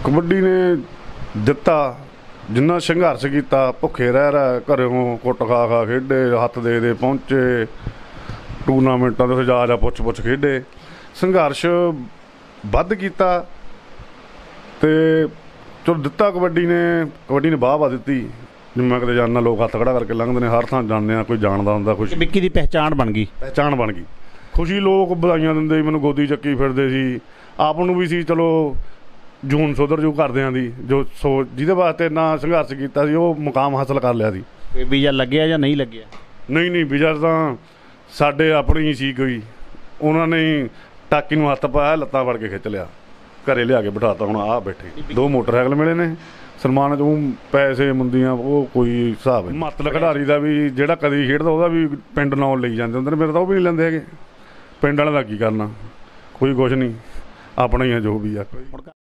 कबड्डी ने दिता जिन्ना संघर्ष किया, भुखे रह रहा घरों कुट खा खा खेडे, हत्थ दे पहुँचे टूरनामेंटा तो जा पुछ पुछ खेडे, संघर्ष वध किया तो चलो दिता कबड्डी ने वाह वाह दी। जिवें मैं कदे जाना लोग हत्थ खड़ा करके लंघते हैं, हर थां जाने कोई जानदा हुंदा, खुशी विक्की की पहचान बन गई खुशी लोग बधाइयां दिंदे, मैनूं गोदी चक्की फिरदे सी, आप नूं भी सी चलो जून सुधर जू घरदियां दी जो सोच जिहदे वास्ते इन्ना संघर्ष कीता सी वो मुकाम हासिल कर लिया सी। वीज़ा लग्या या नहीं लग्या? नहीं वीज़ा तां साडे अपनी ही सी, कोई उन्होंने टाकी नूं हत्थ पाया, लत्तां फड़ के खिच लिया, घरे लिया के बिठाता। हुण आ बैठे 2 मोटरसाइकिल मिले ने, सन्मान चों पैसे मुंदियां वो कोई हिसाब है। मतल खिडारी का भी जिहड़ा कदी खेडदा उहदा भी पिंड नौ लई जांदे हुंदे ने, मेरे तां वो भी नहीं लैंदे हैगे। पिंड वाले दा की करना, कोई कुछ नहीं, अपना ही है जो भी है।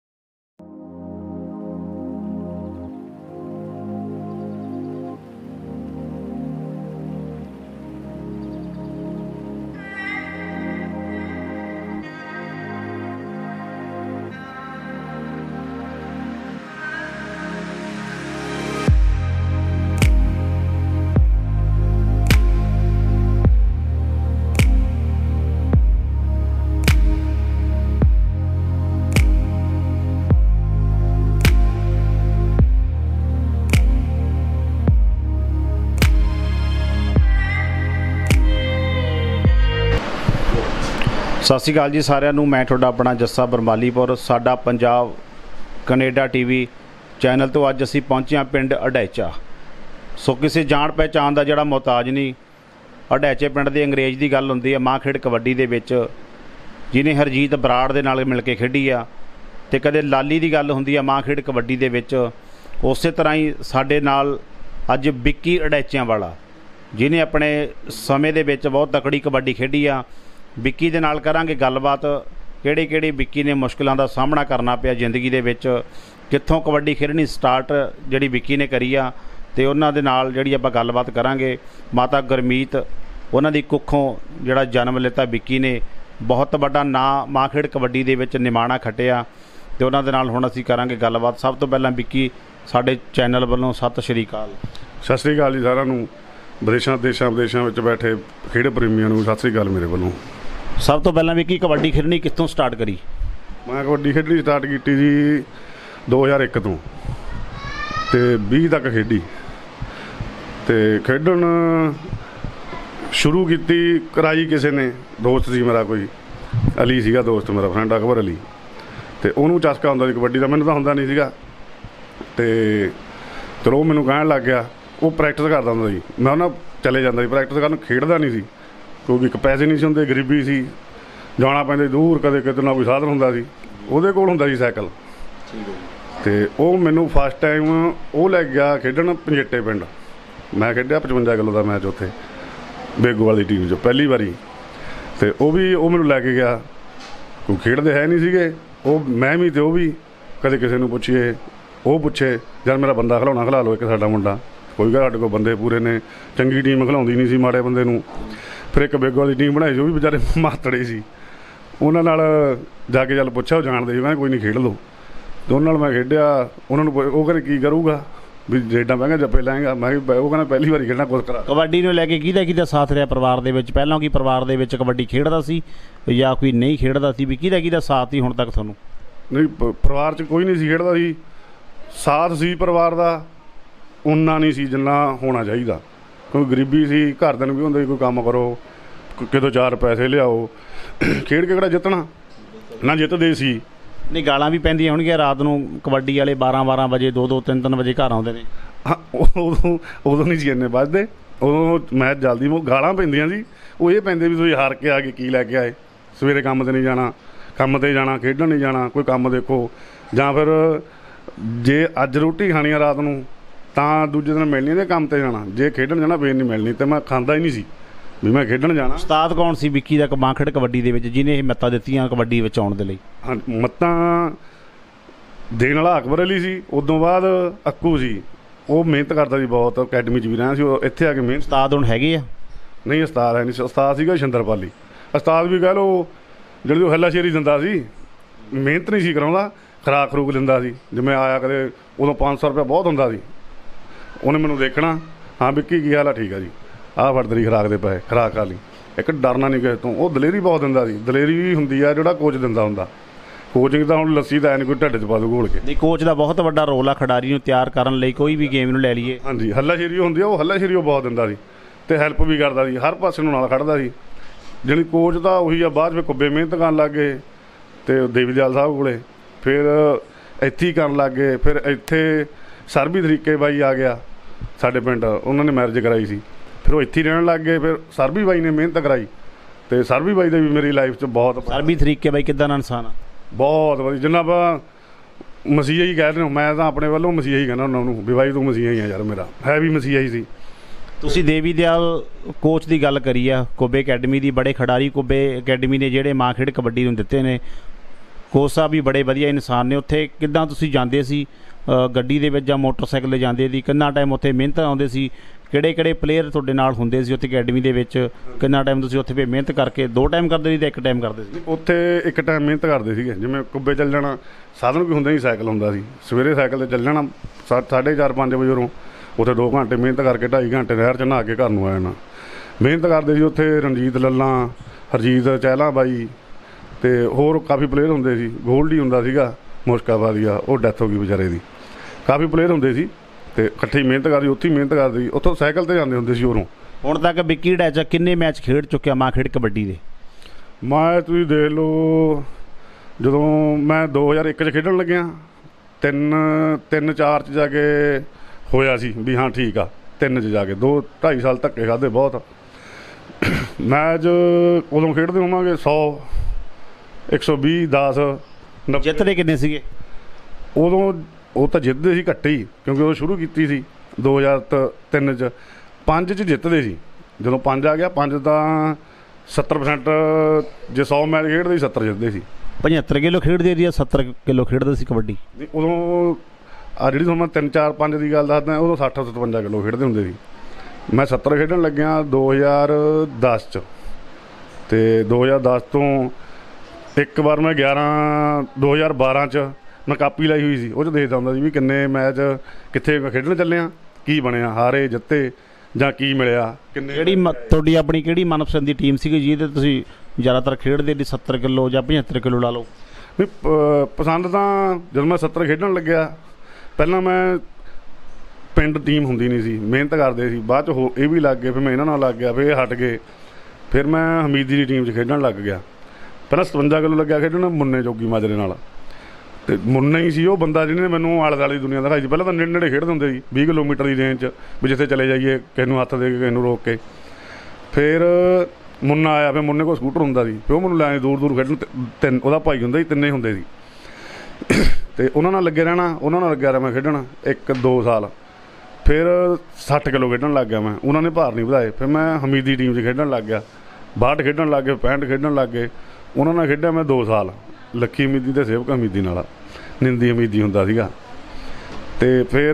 सत श्री अकाल जी सारिਆਂ ਨੂੰ, मैं ਤੁਹਾਡਾ अपना जस्सा बरमालीपुर, साडा पंजाब कनेडा टीवी चैनल तो अज असी पहुँचे हाँ पिंड अडैचा। सो किसी जान पहचान का जोड़ा मोहताज नहीं। अडैचे पिंड के अंग्रेज़ की गल होंदी है मां खेड कबड्डी दे विच, जिन्हें हरजीत बराड़ दे नाल मिल के खेडी आ, ते कदे लाली की गल होंदी है मां खेड कबड्डी दे विच। उस तरह ही साडे नाल अज विक्की अडैचियां वाला, जिन्हें अपने समय दे विच बहुत तकड़ी कबड्डी खेडी आ। विक्की दे नाल करांगे गलबात, किहड़ी विक्की ने मुश्किलों का सामना करना पिया जिंदगी दे विच, कित्थों कबड्डी खेडनी स्टार्ट जिहड़ी विक्की ने करी आ, ते उन्हां दे नाल जिहड़ी आपां गलबात करांगे। माता गुरमीत उन्हां दी कुखों जिहड़ा जन्म लिता विक्की ने, बहुत वड्डा नां मां खेड कबड्डी दे विच निमाणा खटिया, ते उन्हां दे नाल हुण असीं करांगे गलबात। सब तो पहलां विक्की साडे चैनल वालों सत श्री अकाल। सत श्री अकाल जी सारिਆਂ ਨੂੰ, विदेशों देशों विच बैठे खेड प्रेमियों ਨੂੰ सत श्री अकाल मेरे वालों। सब तो पहला विक्की कबड्डी खेडनी कित्थों स्टार्ट करी? मैं कबड्डी खेडनी स्टार्ट की जी 2001 तो ते 20 तक खेडी, ते खेडन शुरू की कराई किसी ने, दोस्त सी मेरा कोई अली सीगा दोस्त मेरा, फ्रेंड अकबर अली, ते उन्होंने चस्का होंदा सी कबड्डी का, मैनूं तां होंदा नहीं सीगा। ते चलो मैनूं कहण लग गया, वो प्रैक्टिस करदा हुंदा सी, मैं उन्हां चले जांदा सी प्रैक्टिस करन, खेडदा नहीं सी क्योंकि एक पैसे नहीं सी हुंदे, गरीबी सी, जाना पैंदा दूर, कदे किते ना कोई साधन हुंदा सी, उहदे कोल हुंदा सी साइकिल। ते ओह मैनूं फस्ट टाइम ओह लै गया खेडण पंजेटे पिंड। मैं खेडिया 55 किलो का मैच उत्थे बेगू वाली टीम चो पहली बारी, ते ओह भी ओह मैनूं लैके गया, कोई खेडदे है नहीं सीगे, ओह मैं भी ते ओह भी, कदे किसे नूं पुछिए ओह पुछे जद मेरा बंदा खिलाउणा खिला लो, एक साडा मुंडा, कोई साडे कोल बंदे पूरे ने, चंगी टीम खिलाउंदी नहीं सी माड़े बंदे नूं। फिर एक बेगो वाली टीम बनाई, जो भी बेचारे मातड़े सी, उन्हां नाल जाके चल पुछिया, जानते सी, कहंदे कोई नहीं खेड लो, ते उन्हां नाल मैं खेडिया। उन्हां नूं ओह कहंदे की करूगा भी रेडां पाएगा जप्पे लाएगा, मैं ओह कहंदा पहली बारी खेडना, कुछ करा। कबड्डी नूं लैके किहदा साथ रहा परिवार दे विच? पहलां की परिवार दे विच कबड्डी खेडदा सी या कोई नहीं खेडदा सी, भी किहदा साथ ही हुण तक तुहानूं? नहीं परिवार च कोई नहीं सी खेडदा सी, साथ सी परिवार दा उन्ना नहीं सी जिन्ना होना चाहिए, कोई गरीबी सी, घरदिਆਂ भी होंदा कोई काम करो, कितों 4 पैसे लियाओ, खेड के किहड़ा जितना ना जितदे सी। नहीं गालां भी पैंदियां होणगीਆਂ रात नूं, कबड्डी वाले 12 बजे 2 3 बजे घर आउंदे ने। हाँ उदों नहीं सी इन्ने बजदे, उदों मैच जल्दी वो गालां पैंदियां सी, वो ये पैंदे भी तुसीं हार के आ गए, की लैके आए, सवेरे काम ते नहीं जाना, काम ते जाना, खेडण नहीं जाना, कोई काम देखो, जां फिर जे अज रोटी खानी है रात नूं तां दूजे दिन मिलनी, ते काम ते जाना, जे खेडण जाना फिर नहीं मिलनी, ते मैं खांदा ही नहीं सी भी मैं खेडण जाना। उस्ताद कौन सी विक्की दा मां खेड कबड्डी दे विच जिन्हें ये मत्तां दित्तियां कबड्डी विच आउण दे लई? हाँ मत्तां देण वाला अकबर अली सी, उदों बाद अक्कू सी, वो मेहनत करता सी बहुत, अकैडमी च भी रहा सी, इत्थे आके मेहनत। उस्ताद हुण हैगे आ? नहीं उस्ताद है नहीं, उस्ताद सीगा शिंदरपाली, उस्ताद भी कह लो जिहड़ी हल्लाशेरी दिंदा सी, मेहनत नहीं सी कराउंदा, ਖੁਰਾਕ ਖਰੂਕ ਦਿੰਦਾ ਸੀ। ਜਿਵੇਂ ਆਇਆ ਕਦੇ ਉਦੋਂ 500 ਰੁਪਇਆ ਬਹੁਤ ਹੁੰਦਾ ਸੀ। ਉਹਨੇ ਮੈਨੂੰ ਦੇਖਣਾ, ਹਾਂ ਵਿੱਕੀ ਕੀ ਹਾਲ ਆ, ਠੀਕ ਆ ਜੀ, ਆਹ ਫੜ ਤੇਰੀ ਖੁਰਾਕ ਦੇ ਪੈਸੇ, ਖੁਰਾਕ ਖਾ ਲਈ। ਇੱਕ ਡਰਨਾ ਨਹੀਂ ਕਿਸੇ ਤੋਂ। ਉਹ ਦਲੇਰੀ ਬਹੁਤ ਦਿੰਦਾ ਸੀ। ਦਲੇਰੀ ਵੀ ਹੁੰਦੀ ਆ ਜਿਹੜਾ ਕੋਚ ਦਿੰਦਾ ਹੁੰਦਾ। ਕੋਚਿੰਗ ਤਾਂ ਹੁਣ ਲੱਸੀ ਤਾਂ ਐ ਨਹੀਂ ਕੋਈ ਢਿੱਡ 'ਚ ਪਾ ਦੂ ਘੋਲ ਕੇ। ਨਹੀਂ, ਕੋਚ ਦਾ ਬਹੁਤ ਵੱਡਾ ਰੋਲ ਆ ਖਿਡਾਰੀ ਨੂੰ ਤਿਆਰ ਕਰਨ ਲਈ, ਕੋਈ ਵੀ ਗੇਮ ਨੂੰ ਲੈ ਲਈਏ। ਹਾਂਜੀ, ਹੱਲਾਸ਼ੇਰੀ ਹੁੰਦੀ ਆ, ਉਹ ਹੱਲਾਸ਼ੇਰੀ ਉਹ ਬਹੁਤ ਦਿੰਦਾ ਸੀ ਅਤੇ ਹੈਲਪ ਵੀ ਕਰਦਾ ਸੀ, ਹਰ ਪਾਸੇ ਨੂੰ ਨਾਲ ਖੜ੍ਹਦਾ ਸੀ। ਜਾਣੀ ਕੋਚ ਤਾਂ ਉਹੀ ਆ। ਬਾਅਦ ਵਿੱਚ ਕੁੱਬੇ ਮਿਹਨਤ ਕਰਨ ਲੱਗ ਗਏ ਅਤੇ ਦੇਵੀ ਦਿਆਲ ਸਾਹਿਬ ਕੋਲੇ, ਫਿਰ ਇੱਥੇ ਹੀ ਕਰਨ ਲੱਗ ਗਏ। ਫਿਰ ਇੱਥੇ ਸਰਬੀ ਤਰੀਕੇ ਬਾਈ ਆ ਗਿਆ ਸਾਡੇ ਪਿੰਡ, ਉਹਨਾਂ ਨੇ ਮੈਰਿਜ ਕਰਾਈ ਸੀ, ਫਿਰ ਉਹ ਇੱਥੇ ਹੀ ਰਹਿਣ ਲੱਗ ਗਏ। ਫਿਰ ਸਰਬੀ ਬਾਈ ਨੇ ਮਿਹਨਤ ਕਰਾਈ ਅਤੇ ਸਰਬੀ ਬਾਈ ਦੇ ਵੀ ਮੇਰੀ ਲਾਈਫ 'ਚ ਬਹੁਤ। ਸਰਬੀ ਤਰੀਕੇ ਬਾਈ ਕਿੱਦਾਂ ਦਾ ਇਨਸਾਨ ਆ? ਬਹੁਤ ਵਧੀਆ, ਜਿੰਨਾ ਆਪਾਂ ਮਸੀਹਾ ਹੀ ਕਹਿ ਰਹੇ ਹੋ, ਮੈਂ ਤਾਂ ਆਪਣੇ ਵੱਲੋਂ ਮਸੀਹਾ ਹੀ ਕਹਿੰਦਾ ਹੁੰਦਾ ਉਹਨੂੰ ਵੀ ਬਾਈ ਤੂੰ ਮਸੀਹਾ ਹੀ ਆ ਯਾਰ, ਮੇਰਾ ਹੈ ਵੀ ਮਸੀਹਾ ਹੀ ਸੀ। ਤੁਸੀਂ ਦੇਵੀ ਦਿਆਲ ਕੋਚ ਦੀ ਗੱਲ ਕਰੀ ਆ, ਕੁੱਬੇ ਅਕੈਡਮੀ ਦੀ, ਬੜੇ ਖਿਡਾਰੀ ਕੁੱਬੇ ਅਕੈਡਮੀ ਨੇ ਜਿਹੜੇ ਮਾਂ ਖੇਡ ਕਬੱਡੀ ਨੂੰ ਦਿੱਤੇ ਨੇ। ਕੋਚ ਸਾਹਿਬ ਵੀ ਬੜੇ ਵਧੀਆ ਇਨਸਾਨ ਨੇ। ਉੱਥੇ ਕਿੱਦਾਂ ਤੁਸੀਂ ਜਾਂਦੇ ਸੀ ਗੱਡੀ ਦੇ ਵਿੱਚ ਜਾਂ ਮੋਟਰਸਾਈਕਲ 'ਤੇ ਜਾਂਦੇ ਸੀ? ਕਿੰਨਾ ਟਾਈਮ ਉੱਥੇ ਮਿਹਨਤ ਆਉਂਦੇ ਸੀ? ਕਿਹੜੇ ਕਿਹੜੇ ਪਲੇਅਰ ਤੁਹਾਡੇ ਨਾਲ ਹੁੰਦੇ ਸੀ ਉੱਥੇ ਅਕੈਡਮੀ ਦੇ ਵਿੱਚ? ਕਿੰਨਾ ਟਾਈਮ ਤੁਸੀਂ ਉੱਥੇ ਮਿਹਨਤ ਕਰਕੇ 2 ਟਾਈਮ ਕਰਦੇ ਸੀ ਜਾਂ 1 ਟਾਈਮ ਕਰਦੇ ਸੀ? ਉੱਥੇ 1 ਟਾਈਮ ਮਿਹਨਤ ਕਰਦੇ ਸੀਗੇ। ਜਿਵੇਂ ਕੁੱਬੇ ਚੱਲ ਜਾਣਾ, ਸਾਧਨ ਕੋਈ ਹੁੰਦਾ ਨਹੀਂ, ਸਾਈਕਲ ਹੁੰਦਾ ਸੀ। ਸਵੇਰੇ ਸਾਈਕਲ 'ਤੇ ਚੱਲ ਜਾਣਾ 4:30-5 ਵਜੇ ਉਰੋਂ, ਉੱਥੇ 2 ਘੰਟੇ ਮਿਹਨਤ ਕਰਕੇ 2.5 ਘੰਟੇ ਨਹਿਰ 'ਚ ਨਹਾ ਕੇ ਘਰ ਨੂੰ ਆ ਜਾਣਾ। ਮਿਹਨਤ ਕਰਦੇ ਸੀ ਉੱਥੇ। ਰਣਜੀਤ ਲੱਲਾ, ਹਰਜੀਤ ਚਹਿਲਾਂ ਬਾਈ ਅਤੇ ਹੋਰ ਕਾਫੀ ਪਲੇਅਰ ਹੁੰਦੇ ਸੀ। ਗੋਲਡੀ ਹੁੰਦਾ ਸੀਗਾ ਮੁਸ਼ਕਾਬਾਦੀਆ, ਉਹ ਡੈਥ ਹੋ ਗਈ ਵਿਚਾਰੇ ਦੀ। ਕਾਫੀ ਪਲੇਅਰ ਹੁੰਦੇ ਸੀ ਅਤੇ ਇਕੱਠੇ ਮਿਹਨਤ ਕਰਦੀ, ਉੱਥੇ ਹੀ ਮਿਹਨਤ ਕਰਦੀ ਸੀ। ਉੱਥੋਂ ਸਾਈਕਲ 'ਤੇ ਜਾਂਦੇ ਹੁੰਦੇ ਸੀ ਉਰੋਂ। ਹੁਣ ਤੱਕ ਵਿੱਕੀ ਡੈਚਾ ਕਿੰਨੇ ਮੈਚ ਖੇਡ ਚੁੱਕਿਆ ਮਾਂ ਖੇਡ ਕਬੱਡੀ ਦੇ? ਮੈਂ ਤੁਸੀਂ ਦੇਖ ਲਓ, ਜਦੋਂ ਮੈਂ 2001 'ਚ ਖੇਡਣ ਲੱਗਿਆ, 3-4 'ਚ ਜਾ ਕੇ ਹੋਇਆ ਸੀ ਵੀ ਹਾਂ ਠੀਕ ਆ। 3 'ਚ ਜਾ ਕੇ 2-2.5 ਸਾਲ ਧੱਕੇ ਖਾਧੇ ਬਹੁਤ। ਮੈਚ ਉਦੋਂ ਖੇਡਦੇ ਹੋਵਾਂਗੇ 100, 120, 10, 90। ਜਿੱਤਦੇ ਕਿੰਨੇ ਸੀਗੇ ਉਦੋਂ? ਉਹ ਤਾਂ ਜਿੱਤਦੇ ਸੀ ਘੱਟੇ ਹੀ, ਕਿਉਂਕਿ ਉਹ ਸ਼ੁਰੂ ਕੀਤੀ ਸੀ 2003 'ਚ। 5 'ਚ ਜਿੱਤਦੇ ਸੀ। ਜਦੋਂ 5 ਆ ਗਿਆ, 5 ਤਾਂ 70%, ਜੇ 100 ਮੈਚ ਖੇਡਦੇ ਸੀ 70 ਜਿੱਤਦੇ ਸੀ। 75 ਕਿਲੋ ਖੇਡਦੇ ਸੀ ਜਾਂ 70 ਕਿਲੋ ਖੇਡਦੇ ਸੀ ਕਬੱਡੀ? ਉਦੋਂ ਆ ਜਿਹੜੀ ਤੁਹਾਨੂੰ ਮੈਂ 3, 4, 5 ਦੀ ਗੱਲ ਦੱਸਦਾ, ਉਦੋਂ 60-57 ਕਿਲੋ ਖੇਡਦੇ ਹੁੰਦੇ ਸੀ। ਮੈਂ 70 ਖੇਡਣ ਲੱਗਿਆ 2010 'ਚ, ਅਤੇ 2010 ਤੋਂ ਇੱਕ ਵਾਰ ਮੈਂ 2012 'ਚ ਮੈਂ ਕਾਪੀ ਲਾਈ ਹੋਈ ਸੀ। ਉਹ 'ਚ ਦੇਖਦਾ ਹੁੰਦਾ ਸੀ ਵੀ ਕਿੰਨੇ ਮੈਚ ਕਿੱਥੇ ਖੇਡਣ ਚੱਲੇ ਆ, ਕੀ ਬਣਿਆ, ਹਾਰੇ ਜਿੱਤੇ ਜਾਂ ਕੀ ਮਿਲਿਆ, ਕਿੰਨੇ। ਕਿਹੜੀ ਤੁਹਾਡੀ ਆਪਣੀ ਕਿਹੜੀ ਮਨਪਸੰਦ ਦੀ ਟੀਮ ਸੀਗੀ ਜਿਹਦੇ ਤੁਸੀਂ ਜ਼ਿਆਦਾਤਰ ਖੇਡਦੇ ਸੀ? 70 ਕਿਲੋ ਜਾਂ 75 ਕਿਲੋ ਲਾ ਲਓ। ਨਹੀਂ, ਪਸੰਦ ਤਾਂ ਜਦੋਂ ਮੈਂ 70 ਖੇਡਣ ਲੱਗਿਆ, ਪਹਿਲਾਂ ਮੈਂ ਪਿੰਡ ਟੀਮ ਹੁੰਦੀ ਨਹੀਂ ਸੀ, ਮਿਹਨਤ ਕਰਦੇ ਸੀ। ਬਾਅਦ 'ਚ ਇਹ ਵੀ ਲੱਗ ਗਏ, ਫਿਰ ਮੈਂ ਇਹਨਾਂ ਨਾਲ ਲੱਗ ਗਿਆ, ਫਿਰ ਇਹ ਹਟ ਗਏ। ਫਿਰ ਮੈਂ ਹਮੀਦੀ ਦੀ ਟੀਮ 'ਚ ਖੇਡਣ ਲੱਗ ਗਿਆ। ਪਹਿਲਾਂ 57 ਕਿਲੋ ਲੱਗਿਆ ਖੇਡਣ ਮੁੰਨੇ ਜੋਗੀ ਮਾਜਰੇ ਨਾਲ, ਅਤੇ ਮੁੰਨਾ ਹੀ ਸੀ ਉਹ ਬੰਦਾ ਜਿਹਨੇ ਮੈਨੂੰ ਆਲੇ ਦੁਆਲੇ ਦੀ ਦੁਨੀਆ ਦਿਖਾਈ ਸੀ। ਪਹਿਲਾਂ ਤਾਂ ਨੇੜੇ ਖੇਡਦੇ ਹੁੰਦੇ ਸੀ 20 ਕਿਲੋਮੀਟਰ ਦੀ ਰੇਂਜ 'ਚ, ਵੀ ਜਿੱਥੇ ਚਲੇ ਜਾਈਏ ਕਿਸੇ ਨੂੰ ਹੱਥ ਦੇ ਕੇ, ਕਿਸੇ ਨੂੰ ਰੋਕ ਕੇ। ਫਿਰ ਮੁੰਨਾ ਆਇਆ, ਫਿਰ ਮੁੰਨੇ ਕੋਲ ਸਕੂਟਰ ਹੁੰਦਾ ਸੀ, ਫਿਰ ਉਹ ਮੈਨੂੰ ਲੈ ਦੂਰ ਦੂਰ ਖੇਡਣ। ਉਹਦਾ ਭਾਈ ਹੁੰਦਾ ਸੀ, 3 ਹੁੰਦੇ ਸੀ, ਅਤੇ ਉਹਨਾਂ ਨਾਲ ਲੱਗੇ ਰਹਿਣਾ। ਉਹਨਾਂ ਨਾਲ ਲੱਗਿਆ ਰਿਹਾ ਮੈਂ ਖੇਡਣ 1-2 ਸਾਲ। ਫਿਰ 60 ਕਿਲੋ ਖੇਡਣ ਲੱਗ ਗਿਆ ਮੈਂ। ਉਹਨਾਂ ਨੇ ਭਾਰ ਨਹੀਂ ਵਧਾਏ। ਫਿਰ ਮੈਂ ਹਮੀਦੀ ਟੀਮ 'ਚ ਖੇਡਣ ਲੱਗ ਗਿਆ, 62 ਖੇਡਣ ਲੱਗ ਗਏ, 65 ਖੇਡਣ ਲੱਗ ਗਏ। ਉਹਨਾਂ ਨਾਲ ਖੇਡਿਆ ਮੈਂ 2 ਸਾਲ, ਲੱਖੀ ਹਮੀਦੀ ਅਤੇ ਸੇਵਕ ਹਮੀਦੀ ਨਾਲ। ਨਿੰਦੀ ਹਮੀਦੀ ਹੁੰਦਾ ਸੀਗਾ। ਅਤੇ ਫਿਰ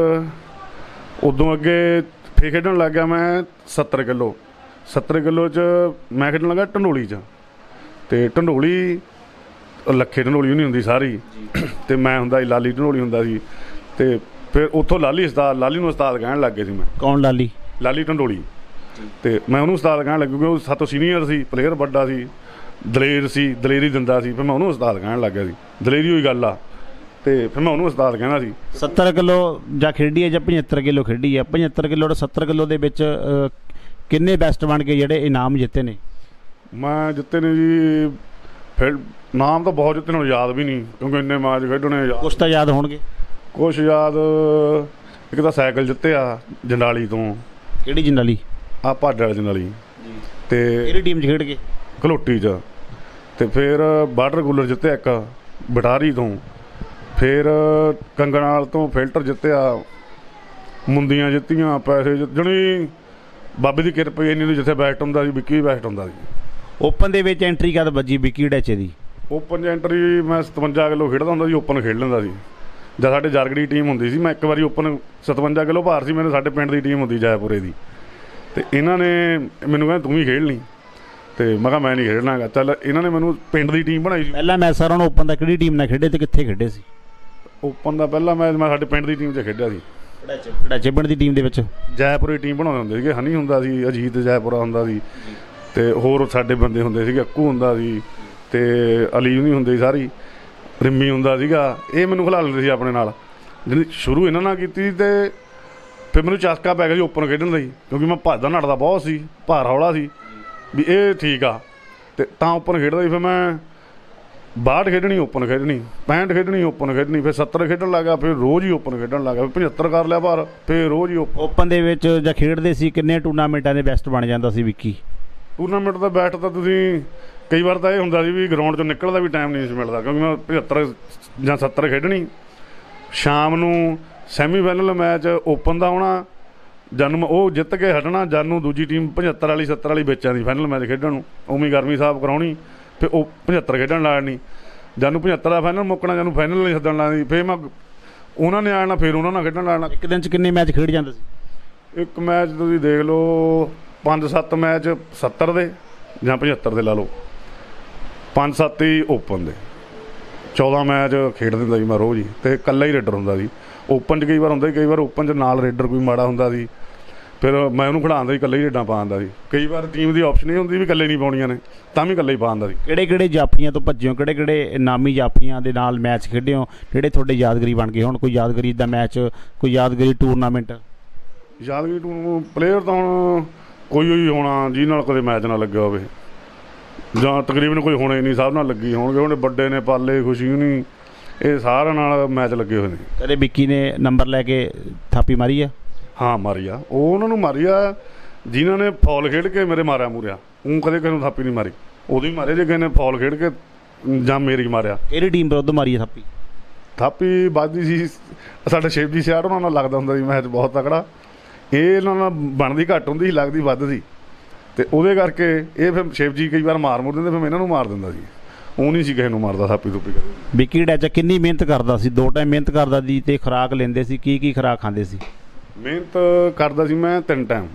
ਉਦੋਂ ਅੱਗੇ ਫਿਰ ਖੇਡਣ ਲੱਗ ਗਿਆ ਮੈਂ 70 ਕਿਲੋ। 70 ਕਿਲੋ 'ਚ ਮੈਂ ਖੇਡਣ ਲੱਗਾ ਢੰਡੋਲੀ 'ਚ, ਅਤੇ ਢੰਡੋਲੀ ਲੱਖੇ ਢੰਡੋਲੀ ਵੀ ਨਹੀਂ ਹੁੰਦੀ ਸਾਰੀ, ਅਤੇ ਮੈਂ ਹੁੰਦਾ ਸੀ ਲਾਲੀ ਢੰਡੋਲੀ ਹੁੰਦਾ ਸੀ। ਅਤੇ ਫਿਰ ਉੱਥੋਂ ਲਾਲੀ ਨੂੰ ਉਸਤਾਦ ਕਹਿਣ ਲੱਗ ਗਏ ਸੀ। ਮੈਂ ਕੌਣ? ਲਾਲੀ ਢੰਡੋਲੀ। ਅਤੇ ਮੈਂ ਉਹਨੂੰ ਉਸਤਾਦ ਕਹਿਣ ਲੱਗ, ਕਿਉਂਕਿ ਉਹ ਸਾਤੋਂ ਸੀਨੀਅਰ ਸੀ, ਪਲੇਅਰ ਵੱਡਾ ਸੀ, ਦਲੇਰ ਸੀ, ਦਲੇਰੀ ਦਿੰਦਾ ਸੀ। ਫਿਰ ਮੈਂ ਉਹਨੂੰ ਉਸਤਾਦ ਕਹਿਣ ਲੱਗ ਗਿਆ ਸੀ। ਦਲੇਰੀ ਹੋਈ ਗੱਲ ਆ, ਅਤੇ ਫਿਰ ਮੈਂ ਉਹਨੂੰ ਉਸਤਾਦ ਕਹਿਣਾ ਸੀ। 70 ਕਿਲੋ ਜਾਂ ਖੇਡੀ ਹੈ ਜਾਂ 75 ਕਿਲੋ ਖੇਡੀ ਹੈ? 75 ਕਿਲੋ ਅਤੇ 70 ਕਿਲੋ ਦੇ ਵਿੱਚ ਕਿੰਨੇ ਬੈਸਟ ਬਣ ਕੇ ਜਿਹੜੇ ਇਨਾਮ ਜਿੱਤੇ ਨੇ? ਮੈਂ ਜਿੱਤੇ ਨੇ ਜੀ, ਫਿਰ ਨਾਮ ਤਾਂ ਬਹੁਤ ਜਿੱਤੇ ਨੇ, ਯਾਦ ਵੀ ਨਹੀਂ, ਕਿਉਂਕਿ ਇੰਨੇ ਮੈਚ ਖੇਡਣੇ। ਕੁਛ ਤਾਂ ਯਾਦ ਹੋਣਗੇ। ਕੁਛ ਯਾਦ, ਇੱਕ ਤਾਂ ਸਾਈਕਲ ਜਿੱਤਿਆ ਜੰਡਾਲੀ ਤੋਂ। ਕਿਹੜੀ ਜੰਡਾਲੀ? ਆ ਭਾਡੇ ਵਾਲੀ ਜੰਡਾਲੀ। ਅਤੇ ਕਿਹੜੀ ਟੀਮ 'ਚ ਖੇਡ ਕੇ? ਘਲੋਟੀ 'ਚ। ਅਤੇ ਫਿਰ ਵਾਟਰ ਕੂਲਰ ਜਿੱਤਿਆ ਇੱਕ ਬਟਾਰੀ ਤੋਂ। ਫਿਰ ਕੰਗਣਾਲ ਤੋਂ ਫਿਲਟਰ ਜਿੱਤਿਆ, ਮੁੰਦੀਆਂ ਜਿੱਤੀਆਂ, ਪੈਸੇ ਜਣੀ ਬਾਬੇ ਦੀ ਕਿਰਪਾ ਇੰਨੀ ਨੂੰ। ਜਿੱਥੇ ਬੈਸਟ ਹੁੰਦਾ ਸੀ ਵਿੱਕੀ ਬੈਸਟ ਹੁੰਦਾ ਸੀ। ਓਪਨ ਦੇ ਵਿੱਚ ਐਂਟਰੀ ਕਦ ਵੱਜੀ ਵਿੱਕੀ ਡੈਚੇ ਦੀ? ਓਪਨ 'ਚ ਐਂਟਰੀ ਮੈਂ 57 ਕਿਲੋ ਖੇਡਦਾ ਹੁੰਦਾ ਸੀ, ਓਪਨ ਖੇਡ ਲੈਂਦਾ ਸੀ। ਜਦ ਸਾਡੇ ਜਰਗੜੀ ਟੀਮ ਹੁੰਦੀ ਸੀ, ਮੈਂ ਇੱਕ ਵਾਰੀ ਓਪਨ 57 ਕਿਲੋ ਭਾਰ ਸੀ ਮੇਰੇ, ਸਾਡੇ ਪਿੰਡ ਦੀ ਟੀਮ ਹੁੰਦੀ ਜੈਪੁਰੇ ਦੀ, ਅਤੇ ਇਹਨਾਂ ਨੇ ਮੈਨੂੰ ਕਹਿੰਦੇ ਤੂੰ ਵੀ ਖੇਡ ਲਈ। ਤੇ ਮੈਂ ਕਿਹਾ ਮੈਂ ਨਹੀਂ ਖੇਡਣਾ ਗਾ। ਚੱਲ ਇਹਨਾਂ ਨੇ ਮੈਨੂੰ ਪਿੰਡ ਦੀ ਟੀਮ ਬਣਾਈ ਸੀ। ਪਹਿਲਾ ਮੈਚ ਸਾਰਿਆਂ ਨੂੰ ਓਪਨ ਦਾ ਕਿਹੜੀ ਟੀਮ ਨਾਲ ਖੇਡੇ ਤੇ ਕਿੱਥੇ ਖੇਡੇ ਸੀ? ਓਪਨ ਦਾ ਪਹਿਲਾ ਮੈਚ ਮੈਂ ਸਾਡੇ ਪਿੰਡ ਦੀ ਟੀਮ 'ਚ ਖੇਡਿਆ ਸੀ। ਕੜਾਚੇ ਪਿੰਡ ਦੀ ਟੀਮ ਦੇ ਵਿੱਚ ਜੈਪੁਰੀ ਟੀਮ ਬਣਾਉਂਦੇ ਹੁੰਦੇ ਸੀਗੇ। ਹਨੀ ਹੁੰਦਾ ਸੀ, ਅਜੀਤ ਜੈਪੁਰਾ ਹੁੰਦਾ ਸੀ, ਤੇ ਹੋਰ ਸਾਡੇ ਬੰਦੇ ਹੁੰਦੇ ਸੀਗੇ, ਅੱਕੂ ਹੁੰਦਾ ਸੀ, ਤੇ ਅਲੀ ਨਹੀਂ ਹੁੰਦੇ ਸੀ, ਸਾਰੀ ਰਿੰਮੀ ਹੁੰਦਾ ਸੀਗਾ। ਇਹ ਮੈਨੂੰ ਖਿਲਾ ਲੈਂਦੇ ਸੀ ਆਪਣੇ ਨਾਲ। ਜਿਹੜੀ ਸ਼ੁਰੂ ਇਹਨਾਂ ਨਾਲ ਕੀਤੀ ਤੇ ਫਿਰ ਮੈਨੂੰ ਚਸਕਾ ਪੈ ਗਿਆ ਸੀ ਓਪਨ ਖੇਡਣ ਦਾ ਹੀ, ਕਿਉਂਕਿ ਮੈਂ ਭੱਜਦਾ ਨੱਠਦਾ ਬਹੁਤ ਸੀ, ਭਾਰ ਹੌਲਾ ਸੀ ਵੀ ਇਹ ਠੀਕ ਆ, ਤੇ ਤਾਂ ਓਪਨ ਖੇਡਦਾ ਸੀ। ਫਿਰ ਮੈਂ 62 ਖੇਡਣੀ, ਓਪਨ ਖੇਡਣੀ, 65 ਖੇਡਣੀ, ਓਪਨ ਖੇਡਣੀ, ਫਿਰ 70 ਖੇਡਣ ਲੱਗ ਗਿਆ, ਫਿਰ ਰੋਜ਼ ਹੀ ਓਪਨ ਖੇਡਣ ਲੱਗ ਗਿਆ, 75 ਕਰ ਲਿਆ ਭਾਰ, ਫਿਰ ਰੋਜ਼ ਹੀ ਓਪਨ ਦੇ ਵਿੱਚ ਜਾਂ ਖੇਡਦੇ ਸੀ ਕਿੰਨੇ ਟੂਰਨਾਮੈਂਟਾਂ ਦੇ ਬੈਸਟ ਬਣ ਜਾਂਦਾ ਸੀ ਵਿੱਕੀ? ਟੂਰਨਾਮੈਂਟ ਦਾ ਬੈਸਟ ਤਾਂ ਤੁਸੀਂ ਕਈ ਵਾਰ ਤਾਂ ਇਹ ਹੁੰਦਾ ਸੀ ਵੀ ਗਰਾਊਂਡ 'ਚੋਂ ਨਿਕਲਣ ਦਾ ਵੀ ਟਾਈਮ ਨਹੀਂ ਸੀ ਮਿਲਦਾ, ਕਿਉਂਕਿ ਮੈਂ 75 ਜਾਂ 70 ਖੇਡਣੀ। ਸ਼ਾਮ ਨੂੰ ਸੈਮੀਫਾਈਨਲ ਮੈਚ ਓਪਨ ਦਾ ਆਉਣਾ, ਜਾਨੂੰ ਮੈਂ ਉਹ ਜਿੱਤ ਕੇ ਹਟਣਾ, ਜਾਨੂੰ ਦੂਜੀ ਟੀਮ 75 ਵਾਲੀ 70 ਵਾਲੀ ਵਿੱਚ ਆਉਂਦੀ ਫਾਈਨਲ ਮੈਚ ਖੇਡਣ ਨੂੰ, ਉਵੇਂ ਗਰਮੀ ਸਾਫ ਕਰਾਉਣੀ, ਫਿਰ ਉਹ 75 ਖੇਡਣ ਲਾਣੀ, ਜਾਨੂੰ 75 ਦਾ ਫਾਈਨਲ ਮੁੱਕਣਾ, ਜਾਨੂੰ ਫਾਈਨਲ ਨਹੀਂ ਸੱਦਣ ਲਾਣੀ, ਫਿਰ ਮੈਂ ਉਹਨਾਂ ਨੇ ਆਉਣਾ, ਫਿਰ ਉਹਨਾਂ ਨਾਲ ਖੇਡਣ ਲਾਣਾ। ਇੱਕ ਦਿਨ 'ਚ ਕਿੰਨੇ ਮੈਚ ਖੇਡ ਜਾਂਦੇ ਸੀ? ਇੱਕ ਮੈਚ ਤੁਸੀਂ ਦੇਖ ਲਓ 5-7 ਮੈਚ 70 ਦੇ ਜਾਂ 75 ਦੇ ਲਾ ਲਓ, 5-7 ਹੀ ਓਪਨ ਦੇ, 14 ਮੈਚ ਖੇਡ ਦਿੰਦਾ ਸੀ ਮੈਂ ਰੋਜ਼ ਹੀ, ਤੇ ਇਕੱਲਾ ਹੀ ਰੇਡਰ ਹੁੰਦਾ ਸੀ। ਓਪਨ 'ਚ ਕਈ ਵਾਰ ਹੁੰਦਾ ਸੀ, ਕਈ ਵਾਰ ਓਪਨ 'ਚ ਨਾਲ ਰੇਡਰ ਕੋਈ ਮਾੜਾ ਹੁੰਦਾ ਸੀ, ਫਿਰ ਮੈਂ ਉਹਨੂੰ ਖਿਡਾਉਂਦਾ ਸੀ, ਇਕੱਲੇ ਹੀ ਰੇਡਾਂ ਪਾ ਦਿੰਦਾ ਸੀ। ਕਈ ਵਾਰ ਟੀਮ ਦੀ ਆਪਸ਼ਨ ਇਹ ਹੁੰਦੀ ਵੀ ਇਕੱਲੇ ਨਹੀਂ ਪਾਉਣੀਆਂ ਨੇ, ਤਾਂ ਵੀ ਇਕੱਲੇ ਹੀ ਪਾ ਦਿੰਦਾ ਸੀ। ਕਿਹੜੇ ਜਾਫੀਆਂ ਤੋਂ ਭੱਜੇ ਹੋ, ਕਿਹੜੇ ਨਾਮੀ ਜਾਫੀਆਂ ਦੇ ਨਾਲ ਮੈਚ ਖੇਡੇ ਹੋ ਜਿਹੜੇ ਤੁਹਾਡੇ ਯਾਦਗਾਰੀ ਬਣ ਗਏ? ਹੁਣ ਕੋਈ ਯਾਦਗਾਰੀ ਦਾ ਮੈਚ, ਕੋਈ ਯਾਦਗਾਰੀ ਟੂਰਨਾਮੈਂਟ? ਯਾਦਗਾਰੀ ਪਲੇਅਰ ਤਾਂ ਹੁਣ ਕੋਈ ਹੀ ਹੋਣਾ ਜਿਹਦੇ ਨਾਲ ਕਦੇ ਮੈਚ ਨਾ ਲੱਗਿਆ ਹੋਵੇ, ਜਾਂ ਤਕਰੀਬਨ ਕੋਈ ਹੋਣੇ ਨਹੀਂ, ਸਭ ਨਾਲ ਲੱਗੀ ਹੋਣਗੇ। ਹੁਣ ਵੱਡੇ ਨੇ, ਪਾਲੇ, ਖੁਸ਼ੀ ਨਹੀਂ, ਇਹ ਸਾਰਿਆਂ ਨਾਲ ਮੈਚ ਲੱਗੇ ਹੋਏ ਨੇ। ਕਦੇ ਵਿੱਕੀ ਨੇ ਨੰਬਰ ਲੈ ਕੇ ਥਾਪੀ ਮਾਰੀ ਆ? ਹਾਂ ਮਾਰੀ ਆ, ਉਹ ਉਹਨਾਂ ਨੂੰ ਮਾਰੀ ਆ ਜਿਨ੍ਹਾਂ ਨੇ ਫੌਲ ਖੇਡ ਕੇ ਮੇਰੇ ਮਾਰਿਆ ਮੂਰਿਆ। ਉਹ ਕਦੇ ਕਿਸੇ ਨੂੰ ਥਾਪੀ ਨਹੀਂ ਮਾਰੀ, ਉਦੋਂ ਹੀ ਮਾਰੇ ਜੇ ਕਿਸੇ ਨੇ ਫੌਲ ਖੇਡ ਕੇ ਜਾਂ ਮੇਰੀ ਮਾਰਿਆ। ਕਿਹੜੀ ਟੀਮ ਵਿਰੁੱਧ ਮਾਰੀ ਆ ਥਾਪੀ ਵੱਜਦੀ ਸੀ ਸਾਡੇ ਸ਼ਿਵਜੀ ਸਿਆੜ ਉਹਨਾਂ ਨਾਲ ਲੱਗਦਾ ਹੁੰਦਾ ਸੀ ਮੈਚ ਬਹੁਤ ਤਕੜਾ। ਇਹ ਇਹਨਾਂ ਨਾਲ ਬਣਦੀ ਘੱਟ ਹੁੰਦੀ ਸੀ, ਲੱਗਦੀ ਵੱਧ ਸੀ, ਤੇ ਉਹਦੇ ਕਰਕੇ ਇਹ ਫਿਰ ਸ਼ਿਵਜੀ ਕਈ ਵਾਰ ਮਾਰ ਮੁਰ ਦਿੰਦੇ, ਫਿਰ ਮੈਂ ਇਹਨਾਂ ਨੂੰ ਮਾਰ ਦਿੰਦਾ ਸੀ। ਉਹ ਨਹੀਂ ਸੀ ਕਿਸੇ ਨੂੰ ਮਾਰਦਾ ਥਾਪੀ ਥੂਪੀ ਕਰ। ਵਿੱਕੀ ਡੈਚਾ ਕਿੰਨੀ ਮਿਹਨਤ ਕਰਦਾ ਸੀ? 2 ਟਾਈਮ ਮਿਹਨਤ ਕਰਦਾ ਸੀ, ਤੇ ਖੁਰਾਕ ਲੈਂਦੇ ਸੀ ਕੀ ਖੁਰਾਕ ਖਾਂਦੇ ਸੀ? ਮਿਹਨਤ ਕਰਦਾ ਸੀ ਮੈਂ 3 ਟਾਈਮ,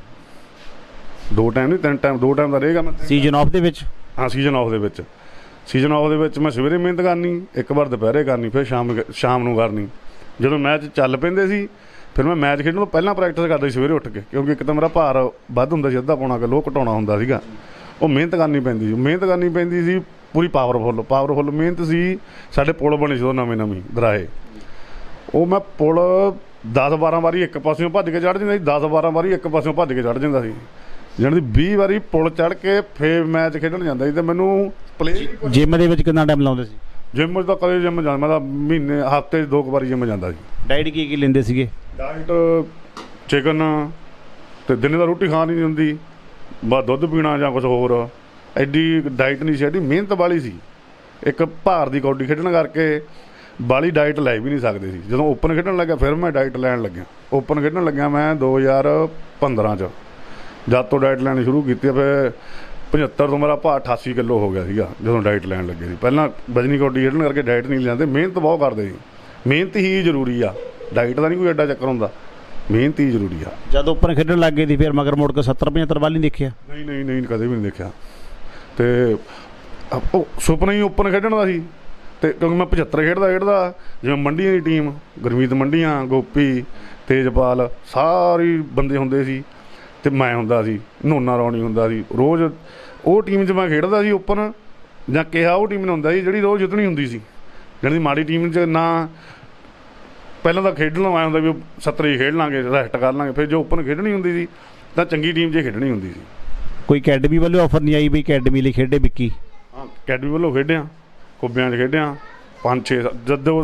2 ਟਾਈਮ ਨਹੀਂ 3 ਟਾਈਮ, 2 ਟਾਈਮ ਦਾ ਰਹੇਗਾ ਮੈਂ ਸੀਜ਼ਨ ਆਫ ਦੇ ਵਿੱਚ। ਹਾਂ ਸੀਜ਼ਨ ਆਫ ਦੇ ਵਿੱਚ ਮੈਂ ਸਵੇਰੇ ਮਿਹਨਤ ਕਰਨੀ, ਇੱਕ ਵਾਰ ਦੁਪਹਿਰੇ ਕਰਨੀ, ਫਿਰ ਸ਼ਾਮ ਨੂੰ ਕਰਨੀ। ਜਦੋਂ ਮੈਚ ਚੱਲ ਪੈਂਦੇ ਸੀ ਫਿਰ ਮੈਂ ਮੈਚ ਖੇਡਣ ਤੋਂ ਪਹਿਲਾਂ ਪ੍ਰੈਕਟਿਸ ਕਰਦਾ ਸੀ ਸਵੇਰੇ ਉੱਠ ਕੇ, ਕਿਉਂਕਿ ਇੱਕ ਤਾਂ ਮੇਰਾ ਭਾਰ ਵੱਧ ਹੁੰਦਾ ਸੀ, ਅੱਧਾ ਪੌਣਾ ਕਿਲੋ ਘਟਾਉਣਾ ਹੁੰਦਾ ਸੀਗਾ। ਉਹ ਮਿਹਨਤ ਕਰਨੀ ਪੈਂਦੀ ਸੀ ਪੂਰੀ ਪਾਵਰਫੁੱਲ ਮਿਹਨਤ ਸੀ। ਸਾਡੇ ਪੁਲ ਬਣੇ ਸੀ ਉਹ ਨਵੇਂ ਦਰਾਹੇ, ਉਹ ਮੈਂ ਪੁਲ 10-12 ਵਾਰੀ ਇੱਕ ਪਾਸਿਓਂ ਭੱਜ ਕੇ ਚੜ੍ਹ ਜਾਂਦਾ ਸੀ, 10-12 ਵਾਰੀ ਇੱਕ ਪਾਸਿਓਂ ਭੱਜ ਕੇ ਚੜ੍ਹ ਜਾਂਦਾ ਸੀ, ਜਾਣੀ 20 ਵਾਰੀ ਪੁਲ ਚੜ੍ਹ ਕੇ ਫੇਰ ਮੈਚ ਖੇਡਣ ਜਾਂਦਾ ਸੀ। ਤੇ ਮੈਨੂੰ ਜਿੰਮ ਦੇ ਵਿੱਚ ਕਿੰਨਾ ਟਾਈਮ ਲਾਉਂਦੇ ਸੀ? ਜਿੰਮ 'ਚ ਤਾਂ ਕਦੇ ਜਿੰਮ ਜਾਂਦਾ, ਮੈਂ ਤਾਂ ਮਹੀਨੇ ਹਫ਼ਤੇ 'ਚ 2 ਵਾਰੀ ਜਿੰਮ ਜਾਂਦਾ ਸੀ। ਡਾਈਟ ਕੀ ਲੈਂਦੇ ਸੀਗੇ? ਡਾਈਟ ਚਿਕਨ, ਤੇ ਦਿਨੇ ਦਾ ਰੋਟੀ ਖਾਣ ਨਹੀਂ ਹੁੰਦੀ, ਬਸ ਦੁੱਧ ਪੀਣਾ ਜਾਂ ਕੁਛ ਹੋਰ। ਐਡੀ ਡਾਈਟ ਨਹੀਂ ਸੀ, ਐਡੀ ਮਿਹਨਤ ਵਾਲੀ ਸੀ। ਇੱਕ ਭਾਰ ਦੀ ਕੌਡੀ ਖੇਡਣ ਕਰਕੇ ਬਾਲੀ ਡਾਈਟ ਲੈ ਵੀ ਨਹੀਂ ਸਕਦੇ ਸੀ। ਜਦੋਂ ਓਪਨ ਖੇਡਣ ਲੱਗਿਆ ਫਿਰ ਮੈਂ ਡਾਈਟ ਲੈਣ ਲੱਗਿਆ। ਓਪਨ ਖੇਡਣ ਲੱਗਿਆ ਮੈਂ 2015 'ਚ, ਜਦ ਤੋਂ ਡਾਈਟ ਲੈਣੀ ਸ਼ੁਰੂ ਕੀਤੀ। ਫਿਰ 75 ਤੋਂ ਮੇਰਾ ਭਾਰ 88 ਕਿਲੋ ਹੋ ਗਿਆ ਸੀਗਾ ਜਦੋਂ ਡਾਈਟ ਲੈਣ ਲੱਗੇ ਸੀ। ਪਹਿਲਾਂ ਵਜਨੀ ਕੌਡੀ ਖੇਡਣ ਕਰਕੇ ਡਾਈਟ ਨਹੀਂ ਲੈਂਦੇ, ਮਿਹਨਤ ਬਹੁਤ ਕਰਦੇ ਸੀ। ਮਿਹਨਤ ਹੀ ਜ਼ਰੂਰੀ ਆ, ਡਾਈਟ ਦਾ ਨਹੀਂ ਕੋਈ ਐਡਾ ਚੱਕਰ ਹੁੰਦਾ, ਮਿਹਨਤ ਹੀ ਜ਼ਰੂਰੀ ਆ। ਜਦ ਓਪਨ ਖੇਡਣ ਲੱਗ ਗਏ ਸੀ ਫਿਰ ਮਗਰ ਮੁੜ ਕੇ 70-75 ਵੱਲ ਨਹੀਂ ਦੇਖਿਆ? ਨਹੀਂ ਕਦੇ ਵੀ ਨਹੀਂ ਦੇਖਿਆ। ਤੇ ਉਹ ਸੁਪਨਾ ਹੀ ਓਪਨ ਖੇਡਣ ਦਾ ਸੀ, ਤੇ ਕਿਉਂਕਿ ਮੈਂ 75 ਖੇਡਦਾ ਜਿਵੇਂ ਮੰਡੀਆਂ ਦੀ ਟੀਮ, ਗੁਰਮੀਤ ਮੰਡੀਆਂ, ਗੋਪੀ, ਤੇਜਪਾਲ, ਸਾਰੇ ਬੰਦੇ ਹੁੰਦੇ ਸੀ, ਤੇ ਮੈਂ ਹੁੰਦਾ ਸੀ, ਨੋਨਾ ਰੌਣੀ ਹੁੰਦਾ ਸੀ। ਰੋਜ਼ ਉਹ ਟੀਮ 'ਚ ਮੈਂ ਖੇਡਦਾ ਸੀ ਓਪਨ, ਜਾਂ ਕਿਹਾ ਉਹ ਟੀਮ ਨੂੰ ਹੁੰਦਾ ਸੀ ਜਿਹੜੀ ਰੋਜ਼ ਜਿੱਤਣੀ ਹੁੰਦੀ ਸੀ। ਜਿਹੜੀ ਮਾੜੀ ਟੀਮ 'ਚ ਨਾ ਪਹਿਲਾਂ ਤਾਂ ਖੇਡਣ ਨੂੰ ਆਇਆ ਹੁੰਦਾ ਵੀ 70 ਹੀ ਖੇਡ ਲਾਂਗੇ, ਰੈਸਟ ਕਰ ਲਾਂਗੇ, ਫਿਰ ਜੋ ਓਪਨ ਖੇਡਣੀ ਹੁੰਦੀ ਸੀ ਤਾਂ ਚੰਗੀ ਟੀਮ 'ਚ ਖੇਡਣੀ ਹੁੰਦੀ ਸੀ। ਕੋਈ ਅਕੈਡਮੀ ਵੱਲੋਂ ਆਫਰ ਨਹੀਂ ਆਈ ਵੀ ਅਕੈਡਮੀ ਲਈ ਖੇਡੇ ਵਿੱਕੀ? ਹਾਂ ਅਕੈਡਮੀ ਵੱਲੋਂ ਖੇਡਿਆ, ਕੁੱਬਿਆਂ 'ਚ ਖੇਡਿਆ 5-6। ਜਦੋਂ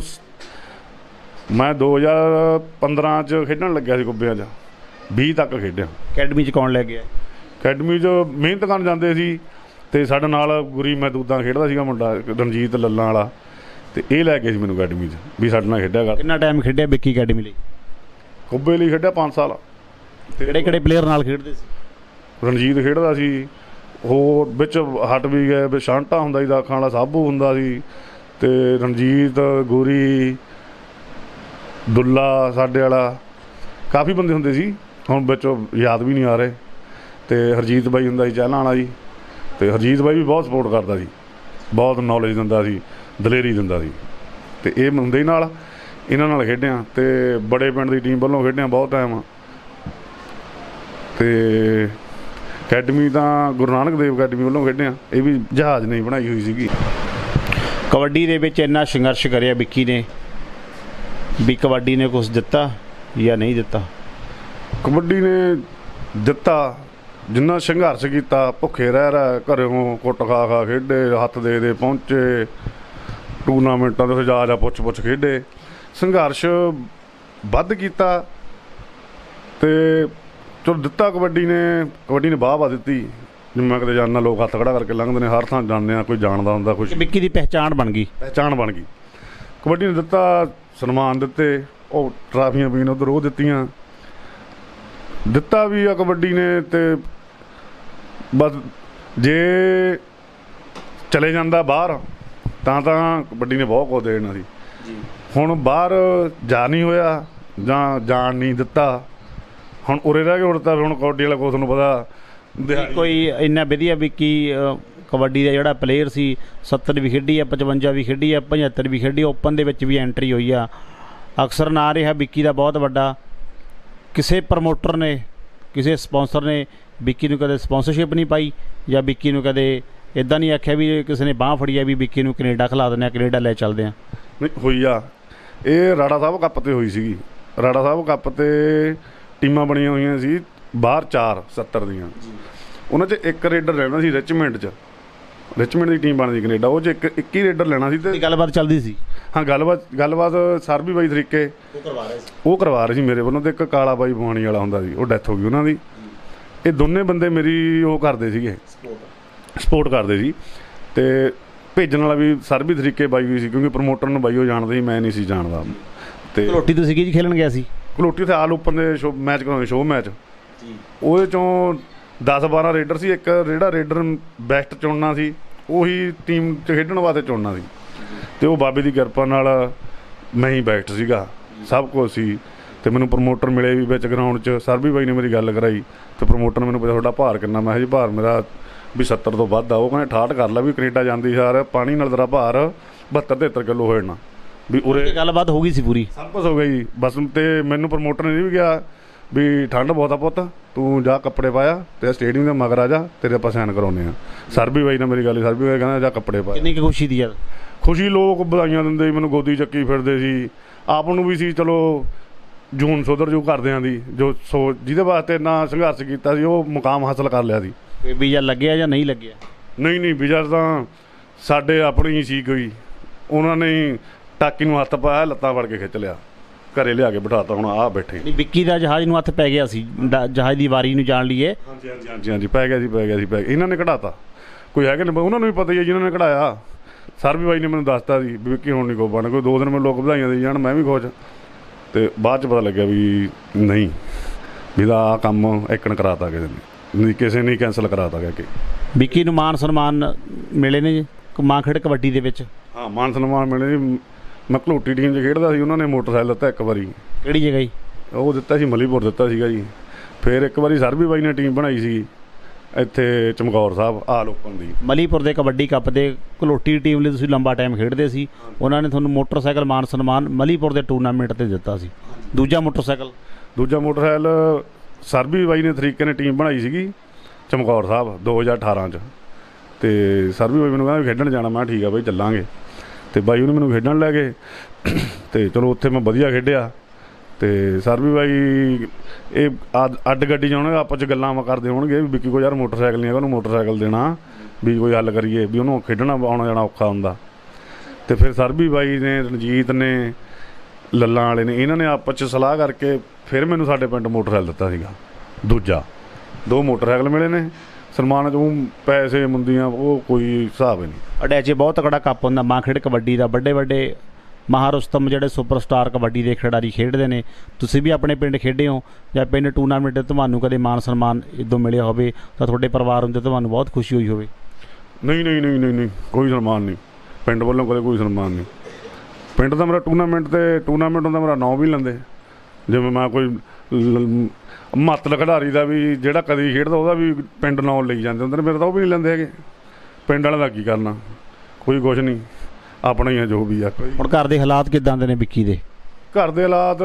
ਮੈਂ 2015 'ਚ ਖੇਡਣ ਲੱਗਿਆ ਸੀ ਕੁੱਬਿਆਂ 'ਚ, 20 ਤੱਕ ਖੇਡਿਆ। ਅਕੈਡਮੀ 'ਚ ਕੌਣ ਲੈ ਗਿਆ? ਅਕੈਡਮੀ 'ਚ ਮਿਹਨਤ ਕਰਨ ਜਾਂਦੇ ਸੀ, ਤੇ ਸਾਡੇ ਨਾਲ ਗੁਰੀ ਮਹਿਦੂਦਾਂ ਖੇਡਦਾ ਸੀਗਾ ਮੁੰਡਾ ਰਣਜੀਤ ਲੱਲਾਂ ਵਾਲਾ, ਤੇ ਇਹ ਲੈ ਕੇ ਸੀ ਮੈਨੂੰ ਅਕੈਡਮੀ 'ਚ ਵੀ ਸਾਡੇ ਨਾਲ ਖੇਡਿਆ ਕਰ। ਕਿੰਨਾ ਟਾਈਮ ਖੇਡਿਆ ਵਿੱਕੀ ਅਕੈਡਮੀ ਲਈ? ਕੁੱਬੇ ਲਈ ਖੇਡਿਆ 5 ਸਾਲ। ਕਿਹੜੇ ਪਲੇਅਰ ਨਾਲ ਖੇਡਦੇ ਸੀ? ਰਣਜੀਤ ਖੇਡਦਾ ਸੀ, ਹੋਰ ਵਿੱਚ ਹਟ ਵੀ ਗਏ, ਵਿੱਚ ਸ਼ਾਂਟਾ ਹੁੰਦਾ ਸੀ, ਦਾਖਾਂ ਵਾਲਾ ਸਾਬੂ ਹੁੰਦਾ ਸੀ, ਤੇ ਰਣਜੀਤ, ਗੁਰੀ, ਦੁੱਲਾ ਸਾਡੇ ਵਾਲਾ, ਕਾਫੀ ਬੰਦੇ ਹੁੰਦੇ ਸੀ, ਹੁਣ ਵਿੱਚ ਯਾਦ ਵੀ ਨਹੀਂ ਆ ਰਹੇ। ਤੇ ਹਰਜੀਤ ਬਾਈ ਹੁੰਦਾ ਸੀ ਚਾਹਲਾਂ ਵਾਲਾ ਜੀ, ਤੇ ਹਰਜੀਤ ਬਾਈ ਵੀ ਬਹੁਤ ਸਪੋਰਟ ਕਰਦਾ ਸੀ, ਬਹੁਤ ਨੌਲੇਜ ਦਿੰਦਾ ਸੀ, ਦਲੇਰੀ ਦਿੰਦਾ ਸੀ। ਤੇ ਇਹ ਮੁੰਡੇ ਨਾਲ ਇਹਨਾਂ ਨਾਲ ਖੇਡਿਆ ਤੇ ਬੜੇ ਪਿੰਡ ਦੀ ਟੀਮ ਵੱਲੋਂ ਖੇਡਿਆ ਬਹੁਤ ਟਾਈਮ। ਤੇ ਅਕੈਡਮੀ ਤਾਂ ਗੁਰੂ ਨਾਨਕ ਦੇਵ ਅਕੈਡਮੀ ਵੱਲੋਂ ਖੇਡਿਆ, ਇਹ ਵੀ ਜਹਾਜ਼ ਨਹੀਂ ਬਣਾਈ ਹੋਈ ਸੀਗੀ। ਕਬੱਡੀ ਦੇ ਵਿੱਚ ਇੰਨਾ ਸੰਘਰਸ਼ ਕਰਿਆ ਵਿੱਕੀ ਨੇ, ਵੀ ਕਬੱਡੀ ਨੇ ਕੁਛ ਦਿੱਤਾ ਜਾਂ ਨਹੀਂ ਦਿੱਤਾ? ਕਬੱਡੀ ਨੇ ਦਿੱਤਾ, ਜਿੰਨਾ ਸੰਘਰਸ਼ ਕੀਤਾ, ਭੁੱਖੇ ਰਹਿ ਘਰੋਂ ਕੁੱਟ ਖਾ ਖਾ ਖੇਡੇ, ਹੱਥ ਦੇ ਪਹੁੰਚੇ ਟੂਰਨਾਮੈਂਟਾਂ ਦੇ, ਜਾ ਪੁੱਛ ਖੇਡੇ, ਸੰਘਰਸ਼ ਵੱਧ ਕੀਤਾ ਤੇ ਚਲੋ ਦਿੱਤਾ। ਕਬੱਡੀ ਨੇ ਵਾਹ ਦਿੱਤੀ, ਜਿਵੇਂ ਮੈਂ ਕਦੇ ਜਾਣਦਾ ਲੋਕ ਹੱਥ ਖੜਾ ਕਰਕੇ ਲੰਘਦੇ ਨੇ, ਹਰ ਥਾਂ ਜਾਂਦੇ ਆ, ਕੋਈ ਜਾਣਦਾ ਹੁੰਦਾ, ਕੁਛ ਵਿੱਕੀ ਦੀ ਪਹਿਚਾਣ ਬਣ ਗਈ ਕਬੱਡੀ ਨੇ ਦਿੱਤਾ, ਸਨਮਾਨ ਦਿੱਤੇ, ਉਹ ਟਰਾਫੀਆਂ ਵੀ ਉੱਧਰ ਉਹ ਦਿੱਤੀਆਂ, ਦਿੱਤਾ ਵੀ ਆ ਕਬੱਡੀ ਨੇ। ਤੇ ਬਸ ਜੇ ਚਲੇ ਜਾਂਦਾ ਬਾਹਰ ਤਾਂ ਕਬੱਡੀ ਨੇ ਬਹੁਤ ਕੁਝ ਦੇਣਾ ਸੀ। ਹੁਣ ਬਾਹਰ ਜਾ ਨਹੀਂ ਹੋਇਆ ਜਾਂ ਜਾਣ ਨਹੀਂ ਦਿੱਤਾ, ਹੁਣ ਉਰੇ ਰਹਿ ਕੇ ਉੜਤਾ। ਹੁਣ ਕਬੱਡੀ ਵਾਲਾ ਕੋਚ ਨੂੰ ਪਤਾ ਕੋਈ ਇੰਨਾ ਵਧੀਆ ਵਿੱਕੀ ਕਬੱਡੀ ਦਾ ਜਿਹੜਾ ਪਲੇਅਰ ਸੀ, 70 ਵੀ ਖੇਡੀ ਆ, 55 ਵੀ ਖੇਡੀ ਆ, 75 ਵੀ ਖੇਡੀ, ਓਪਨ ਦੇ ਵਿੱਚ ਵੀ ਐਂਟਰੀ ਹੋਈ ਆ। ਅਕਸਰ ਨਾ ਰਿਹਾ ਵਿੱਕੀ ਦਾ ਬਹੁਤ ਵੱਡਾ। ਕਿਸੇ ਪ੍ਰਮੋਟਰ ਨੇ, ਕਿਸੇ ਸਪਾਂਸਰ ਨੇ ਵਿੱਕੀ ਨੂੰ ਕਦੇ ਸਪਾਂਸਰਸ਼ਿਪ ਨਹੀਂ ਪਾਈ, ਜਾਂ ਵਿੱਕੀ ਨੂੰ ਕਦੇ ਇੱਦਾਂ ਨਹੀਂ ਆਖਿਆ ਵੀ ਕਿਸੇ ਨੇ ਬਾਂਹ ਫੜੀ ਆ ਵੀ ਵਿੱਕੀ ਨੂੰ ਕੈਨੇਡਾ ਖਿਲਾ ਦਿੰਦੇ ਆ, ਕੈਨੇਡਾ ਲੈ ਚੱਲਦੇ ਆ? ਨਹੀਂ ਹੋਈ ਆ, ਇਹ ਰਾੜਾ ਸਾਹਿਬ ਕੱਪ 'ਤੇ ਹੋਈ ਸੀਗੀ। ਰਾੜਾ ਸਾਹਿਬ ਕੱਪ 'ਤੇ ਟੀਮਾਂ ਬਣੀਆਂ ਹੋਈਆਂ ਸੀ ਬਾਹਰ 4 70 ਦੀਆਂ, ਉਹਨਾਂ 'ਚ ਇੱਕ ਰੇਡਰ ਰਹਿਣਾ ਸੀ ਰਿਚਮੈਂਡ ਦੀ ਟੀਮ ਬਣਦੀ ਕੈਨੇਡਾ, ਉਹ 'ਚ ਇੱਕ ਹੀ ਰੇਡਰ ਲੈਣਾ ਸੀ। ਤੇ ਗੱਲਬਾਤ ਚੱਲਦੀ ਸੀ। ਹਾਂ, ਗੱਲਬਾਤ ਸਰ ਵੀ ਬਾਈ ਤਰੀਕੇ ਉਹ ਕਰਵਾ ਰਹੇ ਸੀ ਮੇਰੇ ਵੱਲੋਂ। ਤੇ ਇੱਕ ਕਾਲਾ ਬਾਈ ਬਵਾਨੀ ਵਾਲਾ ਹੁੰਦਾ ਸੀ, ਉਹ ਡੈਥ ਹੋ ਗਈ ਉਹਨਾਂ ਦੀ। ਇਹ ਦੋਨੇ ਬੰਦੇ ਮੇਰੀ ਉਹ ਕਰਦੇ ਸੀਗੇ, ਸਪੋਰਟ ਕਰਦੇ ਸੀ। ਤੇ ਭੇਜਣ ਵਾਲਾ ਵੀ ਸਰ ਵੀ ਤਰੀਕੇ ਬਾਈ ਵੀ ਸੀ, ਕਿਉਂਕਿ ਪ੍ਰਮੋਟਰ ਨੂੰ ਬਾਈ ਉਹ ਜਾਣਦੇ ਸੀ, ਮੈਂ ਨਹੀਂ ਸੀ ਜਾਣਦਾ। ਤੇ ਘਲੋਟੀ ਤੁਸੀਂ ਕੀ ਖੇਲਣ ਗਿਆ ਸੀ? ਘਲੋਟੀ ਉੱਥੇ ਆਲ ਓਪਨ ਦੇ ਮੈਚ ਕਰਾਉਂਦੇ, ਸ਼ੋਅ ਮੈਚ, ਉਹਦੇ 'ਚੋਂ 10-12 ਰੇਡਰ ਸੀ। ਇੱਕ ਜਿਹੜਾ ਰੇਡਰ ਬੈਸਟ ਚੁਣਨਾ ਸੀ, ਉਹੀ ਟੀਮ 'ਚ ਖੇਡਣ ਵਾਸਤੇ ਚੁਣਨਾ ਸੀ। ਤੇ ਉਹ ਬਾਬੇ ਦੀ ਕਿਰਪਾ ਨਾਲ ਮੈਂ ਹੀ ਬੈਸਟ ਸੀਗਾ, ਸਭ ਕੁਝ ਸੀ। ਤੇ ਮੈਨੂੰ ਪ੍ਰਮੋਟਰ ਮਿਲੇ ਵੀ ਵਿੱਚ ਗਰਾਊਂਡ 'ਚ, ਸਰ ਵੀ ਬਾਈ ਨੇ ਮੇਰੀ ਗੱਲ ਕਰਾਈ। ਤੇ ਪ੍ਰਮੋਟਰ ਨੇ ਮੈਨੂੰ ਪੁੱਛਿਆ ਤੁਹਾਡਾ ਭਾਰ ਕਿੰਨਾ? ਮੈਂ ਕਿਹਾ ਜੀ ਭਾਰ ਮੇਰਾ ਵੀ 70 ਤੋਂ ਵੱਧ ਆ। ਉਹ ਕਹਿੰਦੇ 68 ਕਰ ਲਾ, ਵੀ ਕੈਨੇਡਾ ਜਾਂਦੀ ਸਾਰ ਪਾਣੀ ਨਾਲ ਤੇਰਾ ਭਾਰ 72-73 ਕਿਲੋ ਹੋ ਜਾਣਾ। ਵੀ ਉਰੇ ਗੱਲਬਾਤ ਹੋ ਗਈ ਸੀ ਪੂਰੀ, ਸਭ ਕੁਛ ਹੋ ਗਿਆ ਜੀ ਬਸ। ਤੇ ਮੈਨੂੰ ਪ੍ਰਮੋਟਰ ਨੇ ਵੀ ਕਿਹਾ ਵੀ ਠੰਡ ਬਹੁਤ ਆ ਪੁੱਤ, ਤੂੰ ਜਾ ਕੱਪੜੇ ਪਾਇਆ ਤੇ ਸਟੇਡੀਅਮ ਦੇ ਮਗਰ ਆ ਜਾ, ਤੇਰੇ ਆਪਾਂ ਸਾਈਨ ਕਰਾਉਂਦੇ ਆ। ਸਰ ਵੀ ਬਾਈ ਨਾਲ ਮੇਰੀ ਗੱਲ, ਸਰ ਵੀ ਬਾਈ ਕਹਿੰਦਾ ਜਾ ਕੱਪੜੇ ਪਾ। ਕਿੰਨੀ ਕੁ ਖੁਸ਼ੀ ਦੀ ਯਾਰ? ਖੁਸ਼ੀ, ਲੋਕ ਵਧਾਈਆਂ ਦਿੰਦੇ ਸੀ, ਮੈਨੂੰ ਗੋਦੀ ਚੱਕੀ ਫਿਰਦੇ ਸੀ। ਆਪ ਨੂੰ ਵੀ ਸੀ ਚਲੋ ਜੂਨ ਸੁਧਰ ਜੂ ਘਰਦਿਆਂ ਦੀ, ਜੋ ਜਿਹਦੇ ਵਾਸਤੇ ਇੰਨਾ ਸੰਘਰਸ਼ ਕੀਤਾ ਸੀ, ਉਹ ਮੁਕਾਮ ਹਾਸਲ ਕਰ ਲਿਆ ਸੀ। ਵੀਜ਼ਾ ਲੱਗਿਆ ਜਾਂ ਨਹੀਂ ਲੱਗਿਆ? ਨਹੀਂ, ਵੀਜ਼ਾ ਤਾਂ ਸਾਡੇ ਆਪਣੀ ਹੀ ਸੀ ਕੋਈ, ਉਹਨਾਂ ਨੇ ਟਾਕੀ ਨੂੰ ਹੱਥ ਪਾਇਆ, ਲੱਤਾਂ ਫੜ ਕੇ ਖਿੱਚ ਲਿਆ, ਘਰੇ ਲਿਆ ਕੇ ਬਿਠਾਤਾ। ਹੁਣ ਆਹ ਬੈਠੇ। ਵਿੱਕੀ ਦਾ ਜਹਾਜ਼ ਨੂੰ ਹੱਥ ਪੈ ਗਿਆ ਸੀ, ਜਹਾਜ਼ ਦੀ ਵਾਰੀ ਨੂੰ ਜਾਣ ਲਈਏ। ਹਾਂਜੀ ਪੈ ਗਿਆ ਸੀ। ਇਹਨਾਂ ਨੇ ਕਢਾਤਾ, ਕੋਈ ਹੈਗੇ ਨੇ ਉਹਨਾਂ ਨੂੰ ਵੀ ਪਤਾ ਹੀ ਹੈ ਜਿਹਨਾਂ ਨੇ ਕਢਾਇਆ। ਸਰ ਵੀ ਬਾਈ ਨੇ ਮੈਨੂੰ ਦੱਸਤਾ ਸੀ ਵੀ ਵਿੱਕੀ ਹੁਣ ਨਹੀਂ ਕੋ ਬਣ। ਕੋਈ 2 ਦਿਨ ਮੈਨੂੰ ਲੋਕ ਵਧਾਈਆਂ ਦੇ ਜਾਣ, ਮੈਂ ਵੀ ਖੁਸ਼। ਤੇ ਬਾਅਦ 'ਚ ਪਤਾ ਲੱਗਿਆ ਵੀ ਨਹੀਂ, ਵੀ ਦਾ ਆਹ ਕੰਮ ਐਕਣ ਕਰਾਤਾ ਕਿਸੇ ਨੇ ਕੈਂਸਲ ਕਰਾਤਾ ਗਿਆ। ਕਿ ਵਿੱਕੀ ਨੂੰ ਮਾਨ ਸਨਮਾਨ ਮਿਲੇ ਨੇ ਜੀ ਮਾਂਖੇੜ ਕਬੱਡੀ ਦੇ ਵਿੱਚ? ਹਾਂ, ਮਾਨ ਸਨਮਾਨ ਮਿਲੇ ਜੀ। ਮੈਂ ਘਲੋਟੀ ਟੀਮ 'ਚ ਖੇਡਦਾ ਸੀ, ਉਹਨਾਂ ਨੇ ਮੋਟਰਸਾਈਕਲ ਦਿੱਤਾ ਇੱਕ ਵਾਰੀ। ਕਿਹੜੀ ਜਗ੍ਹਾ ਜੀ? ਉਹ ਦਿੱਤਾ ਸੀ ਮਲੀਪੁਰ ਦਿੱਤਾ ਸੀਗਾ ਜੀ। ਫਿਰ ਇੱਕ ਵਾਰੀ ਸਰ ਵੀ ਬਾਈ ਨੇ ਟੀਮ ਬਣਾਈ ਸੀ ਇੱਥੇ ਚਮਕੌਰ ਸਾਹਿਬ ਆਲ ਓਪਨ ਦੀ। ਮਲੀਪੁਰ ਦੇ ਕਬੱਡੀ ਕੱਪ ਦੇ ਘਲੋਟੀ ਟੀਮ ਲਈ ਤੁਸੀਂ ਲੰਬਾ ਟਾਈਮ ਖੇਡਦੇ ਸੀ, ਉਹਨਾਂ ਨੇ ਤੁਹਾਨੂੰ ਮੋਟਰਸਾਈਕਲ ਮਾਨ ਸਨਮਾਨ ਮਲੀਪੁਰ ਦੇ ਟੂਰਨਾਮੈਂਟ 'ਤੇ ਦਿੱਤਾ ਸੀ। ਦੂਜਾ ਮੋਟਰਸਾਈਕਲ ਸਰ ਵੀ ਬਾਈ ਨੇ ਤਰੀਕੇ ਨੇ ਟੀਮ ਬਣਾਈ ਸੀਗੀ ਚਮਕੌਰ ਸਾਹਿਬ 2018 'ਚ। ਤੇ ਸਰ ਵੀ ਬਾਈ ਮੈਨੂੰ ਕਹਿੰਦਾ ਖੇਡਣ ਜਾਣਾ, ਮੈਂ ਠੀਕ ਆ ਬਾਈ ਚੱਲਾਂਗੇ। ਤੇ ਬਾਈ ਉਹਨੇ ਮੈਨੂੰ ਖੇਡਣ ਲੈ ਗਏ ਤੇ ਚਲੋ ਉੱਥੇ ਮੈਂ ਵਧੀਆ ਖੇਡਿਆ। ਤੇ ਸਰ ਵੀ ਬਾਈ ਇਹ ਅੱਡ ਗੱਡੀ 'ਚ ਆਉਣਗੇ, ਆਪਸ 'ਚ ਗੱਲਾਂ ਕਰਦੇ ਹੋਣਗੇ ਵੀ ਵਿੱਕੀ ਕੋਲ ਯਾਰ ਮੋਟਰਸਾਈਕਲ ਨਹੀਂ ਹੈਗਾ, ਉਹਨੂੰ ਮੋਟਰਸਾਈਕਲ ਦੇਣਾ, ਵੀ ਕੋਈ ਹੱਲ ਕਰੀਏ, ਵੀ ਉਹਨੂੰ ਖੇਡਣਾ ਆਉਣਾ ਜਾਣਾ ਔਖਾ ਹੁੰਦਾ। ਤੇ ਫਿਰ ਸਰ ਵੀ ਬਾਈ ਨੇ, ਰਣਜੀਤ ਨੇ, ਲੱਲਾਂ ਵਾਲੇ ਨੇ, ਇਹਨਾਂ ਨੇ ਆਪਸ 'ਚ ਸਲਾਹ ਕਰਕੇ ਫਿਰ ਮੈਨੂੰ ਸਾਡੇ ਪਿੰਡ ਮੋਟਰਸਾਈਕਲ ਦਿੱਤਾ ਸੀਗਾ ਦੂਜਾ। 2 ਮੋਟਰਸਾਈਕਲ ਮਿਲੇ ਨੇ ਸਨਮਾਨ 'ਚ। ਪੈਸੇ ਮੁੰਦੀਆਂ ਉਹ ਕੋਈ ਹਿਸਾਬ ਹੀ ਨਹੀਂ। ਅਡੈਚੇ ਬਹੁਤ ਤਕੜਾ ਕੱਪ ਹੁੰਦਾ ਮਾਂਖੇੜ ਕਬੱਡੀ ਦਾ, ਵੱਡੇ ਮਹਾਰੁਸਤਮ ਜਿਹੜੇ ਸੁਪਰਸਟਾਰ ਕਬੱਡੀ ਦੇ ਖਿਡਾਰੀ ਖੇਡਦੇ ਨੇ। ਤੁਸੀਂ ਵੀ ਆਪਣੇ ਪਿੰਡ ਖੇਡੇ ਹੋ ਜਾਂ ਪਿੰਡ ਟੂਰਨਾਮੈਂਟ ਤੁਹਾਨੂੰ ਕਦੇ ਮਾਨ ਸਨਮਾਨ ਇੱਦੋਂ ਮਿਲਿਆ ਹੋਵੇ ਤਾਂ ਤੁਹਾਡੇ ਪਰਿਵਾਰ ਹੁੰਦੇ ਤੁਹਾਨੂੰ ਬਹੁਤ ਖੁਸ਼ੀ ਹੋਈ ਹੋਵੇ? ਨਹੀਂ, ਕੋਈ ਸਨਮਾਨ ਨਹੀਂ ਪਿੰਡ ਵੱਲੋਂ, ਕਦੇ ਕੋਈ ਸਨਮਾਨ ਨਹੀਂ। ਪਿੰਡ ਦਾ ਮੇਰਾ ਟੂਰਨਾਮੈਂਟ ਹੁੰਦਾ, ਮੇਰਾ ਨਾਂ ਵੀ ਲੈਂਦੇ। ਜਿਵੇਂ ਮੈਂ ਕੋਈ ਮਹੱਤਵ ਖਿਡਾਰੀ ਦਾ ਵੀ ਜਿਹੜਾ ਕਦੀ ਖੇਡਦਾ ਉਹਦਾ ਵੀ ਪਿੰਡ ਨਾਂ ਲਈ ਜਾਂਦੇ ਹੁੰਦੇ ਨੇ, ਮੇਰੇ ਤਾਂ ਉਹ ਵੀ ਨਹੀਂ ਲੈਂਦੇ ਹੈਗੇ। ਪਿੰਡ ਵਾਲਿਆਂ ਦਾ ਕੀ ਕਰਨਾ, ਕੋਈ ਕੁਛ ਨਹੀਂ, ਆਪਣਾ ਹੀ ਆ ਜੋ ਵੀ ਆ। ਹੁਣ ਘਰ ਦੇ ਹਾਲਾਤ ਕਿੱਦਾਂ ਦੇ ਨੇ ਵਿੱਕੀ ਦੇ? ਘਰ ਦੇ ਹਾਲਾਤ,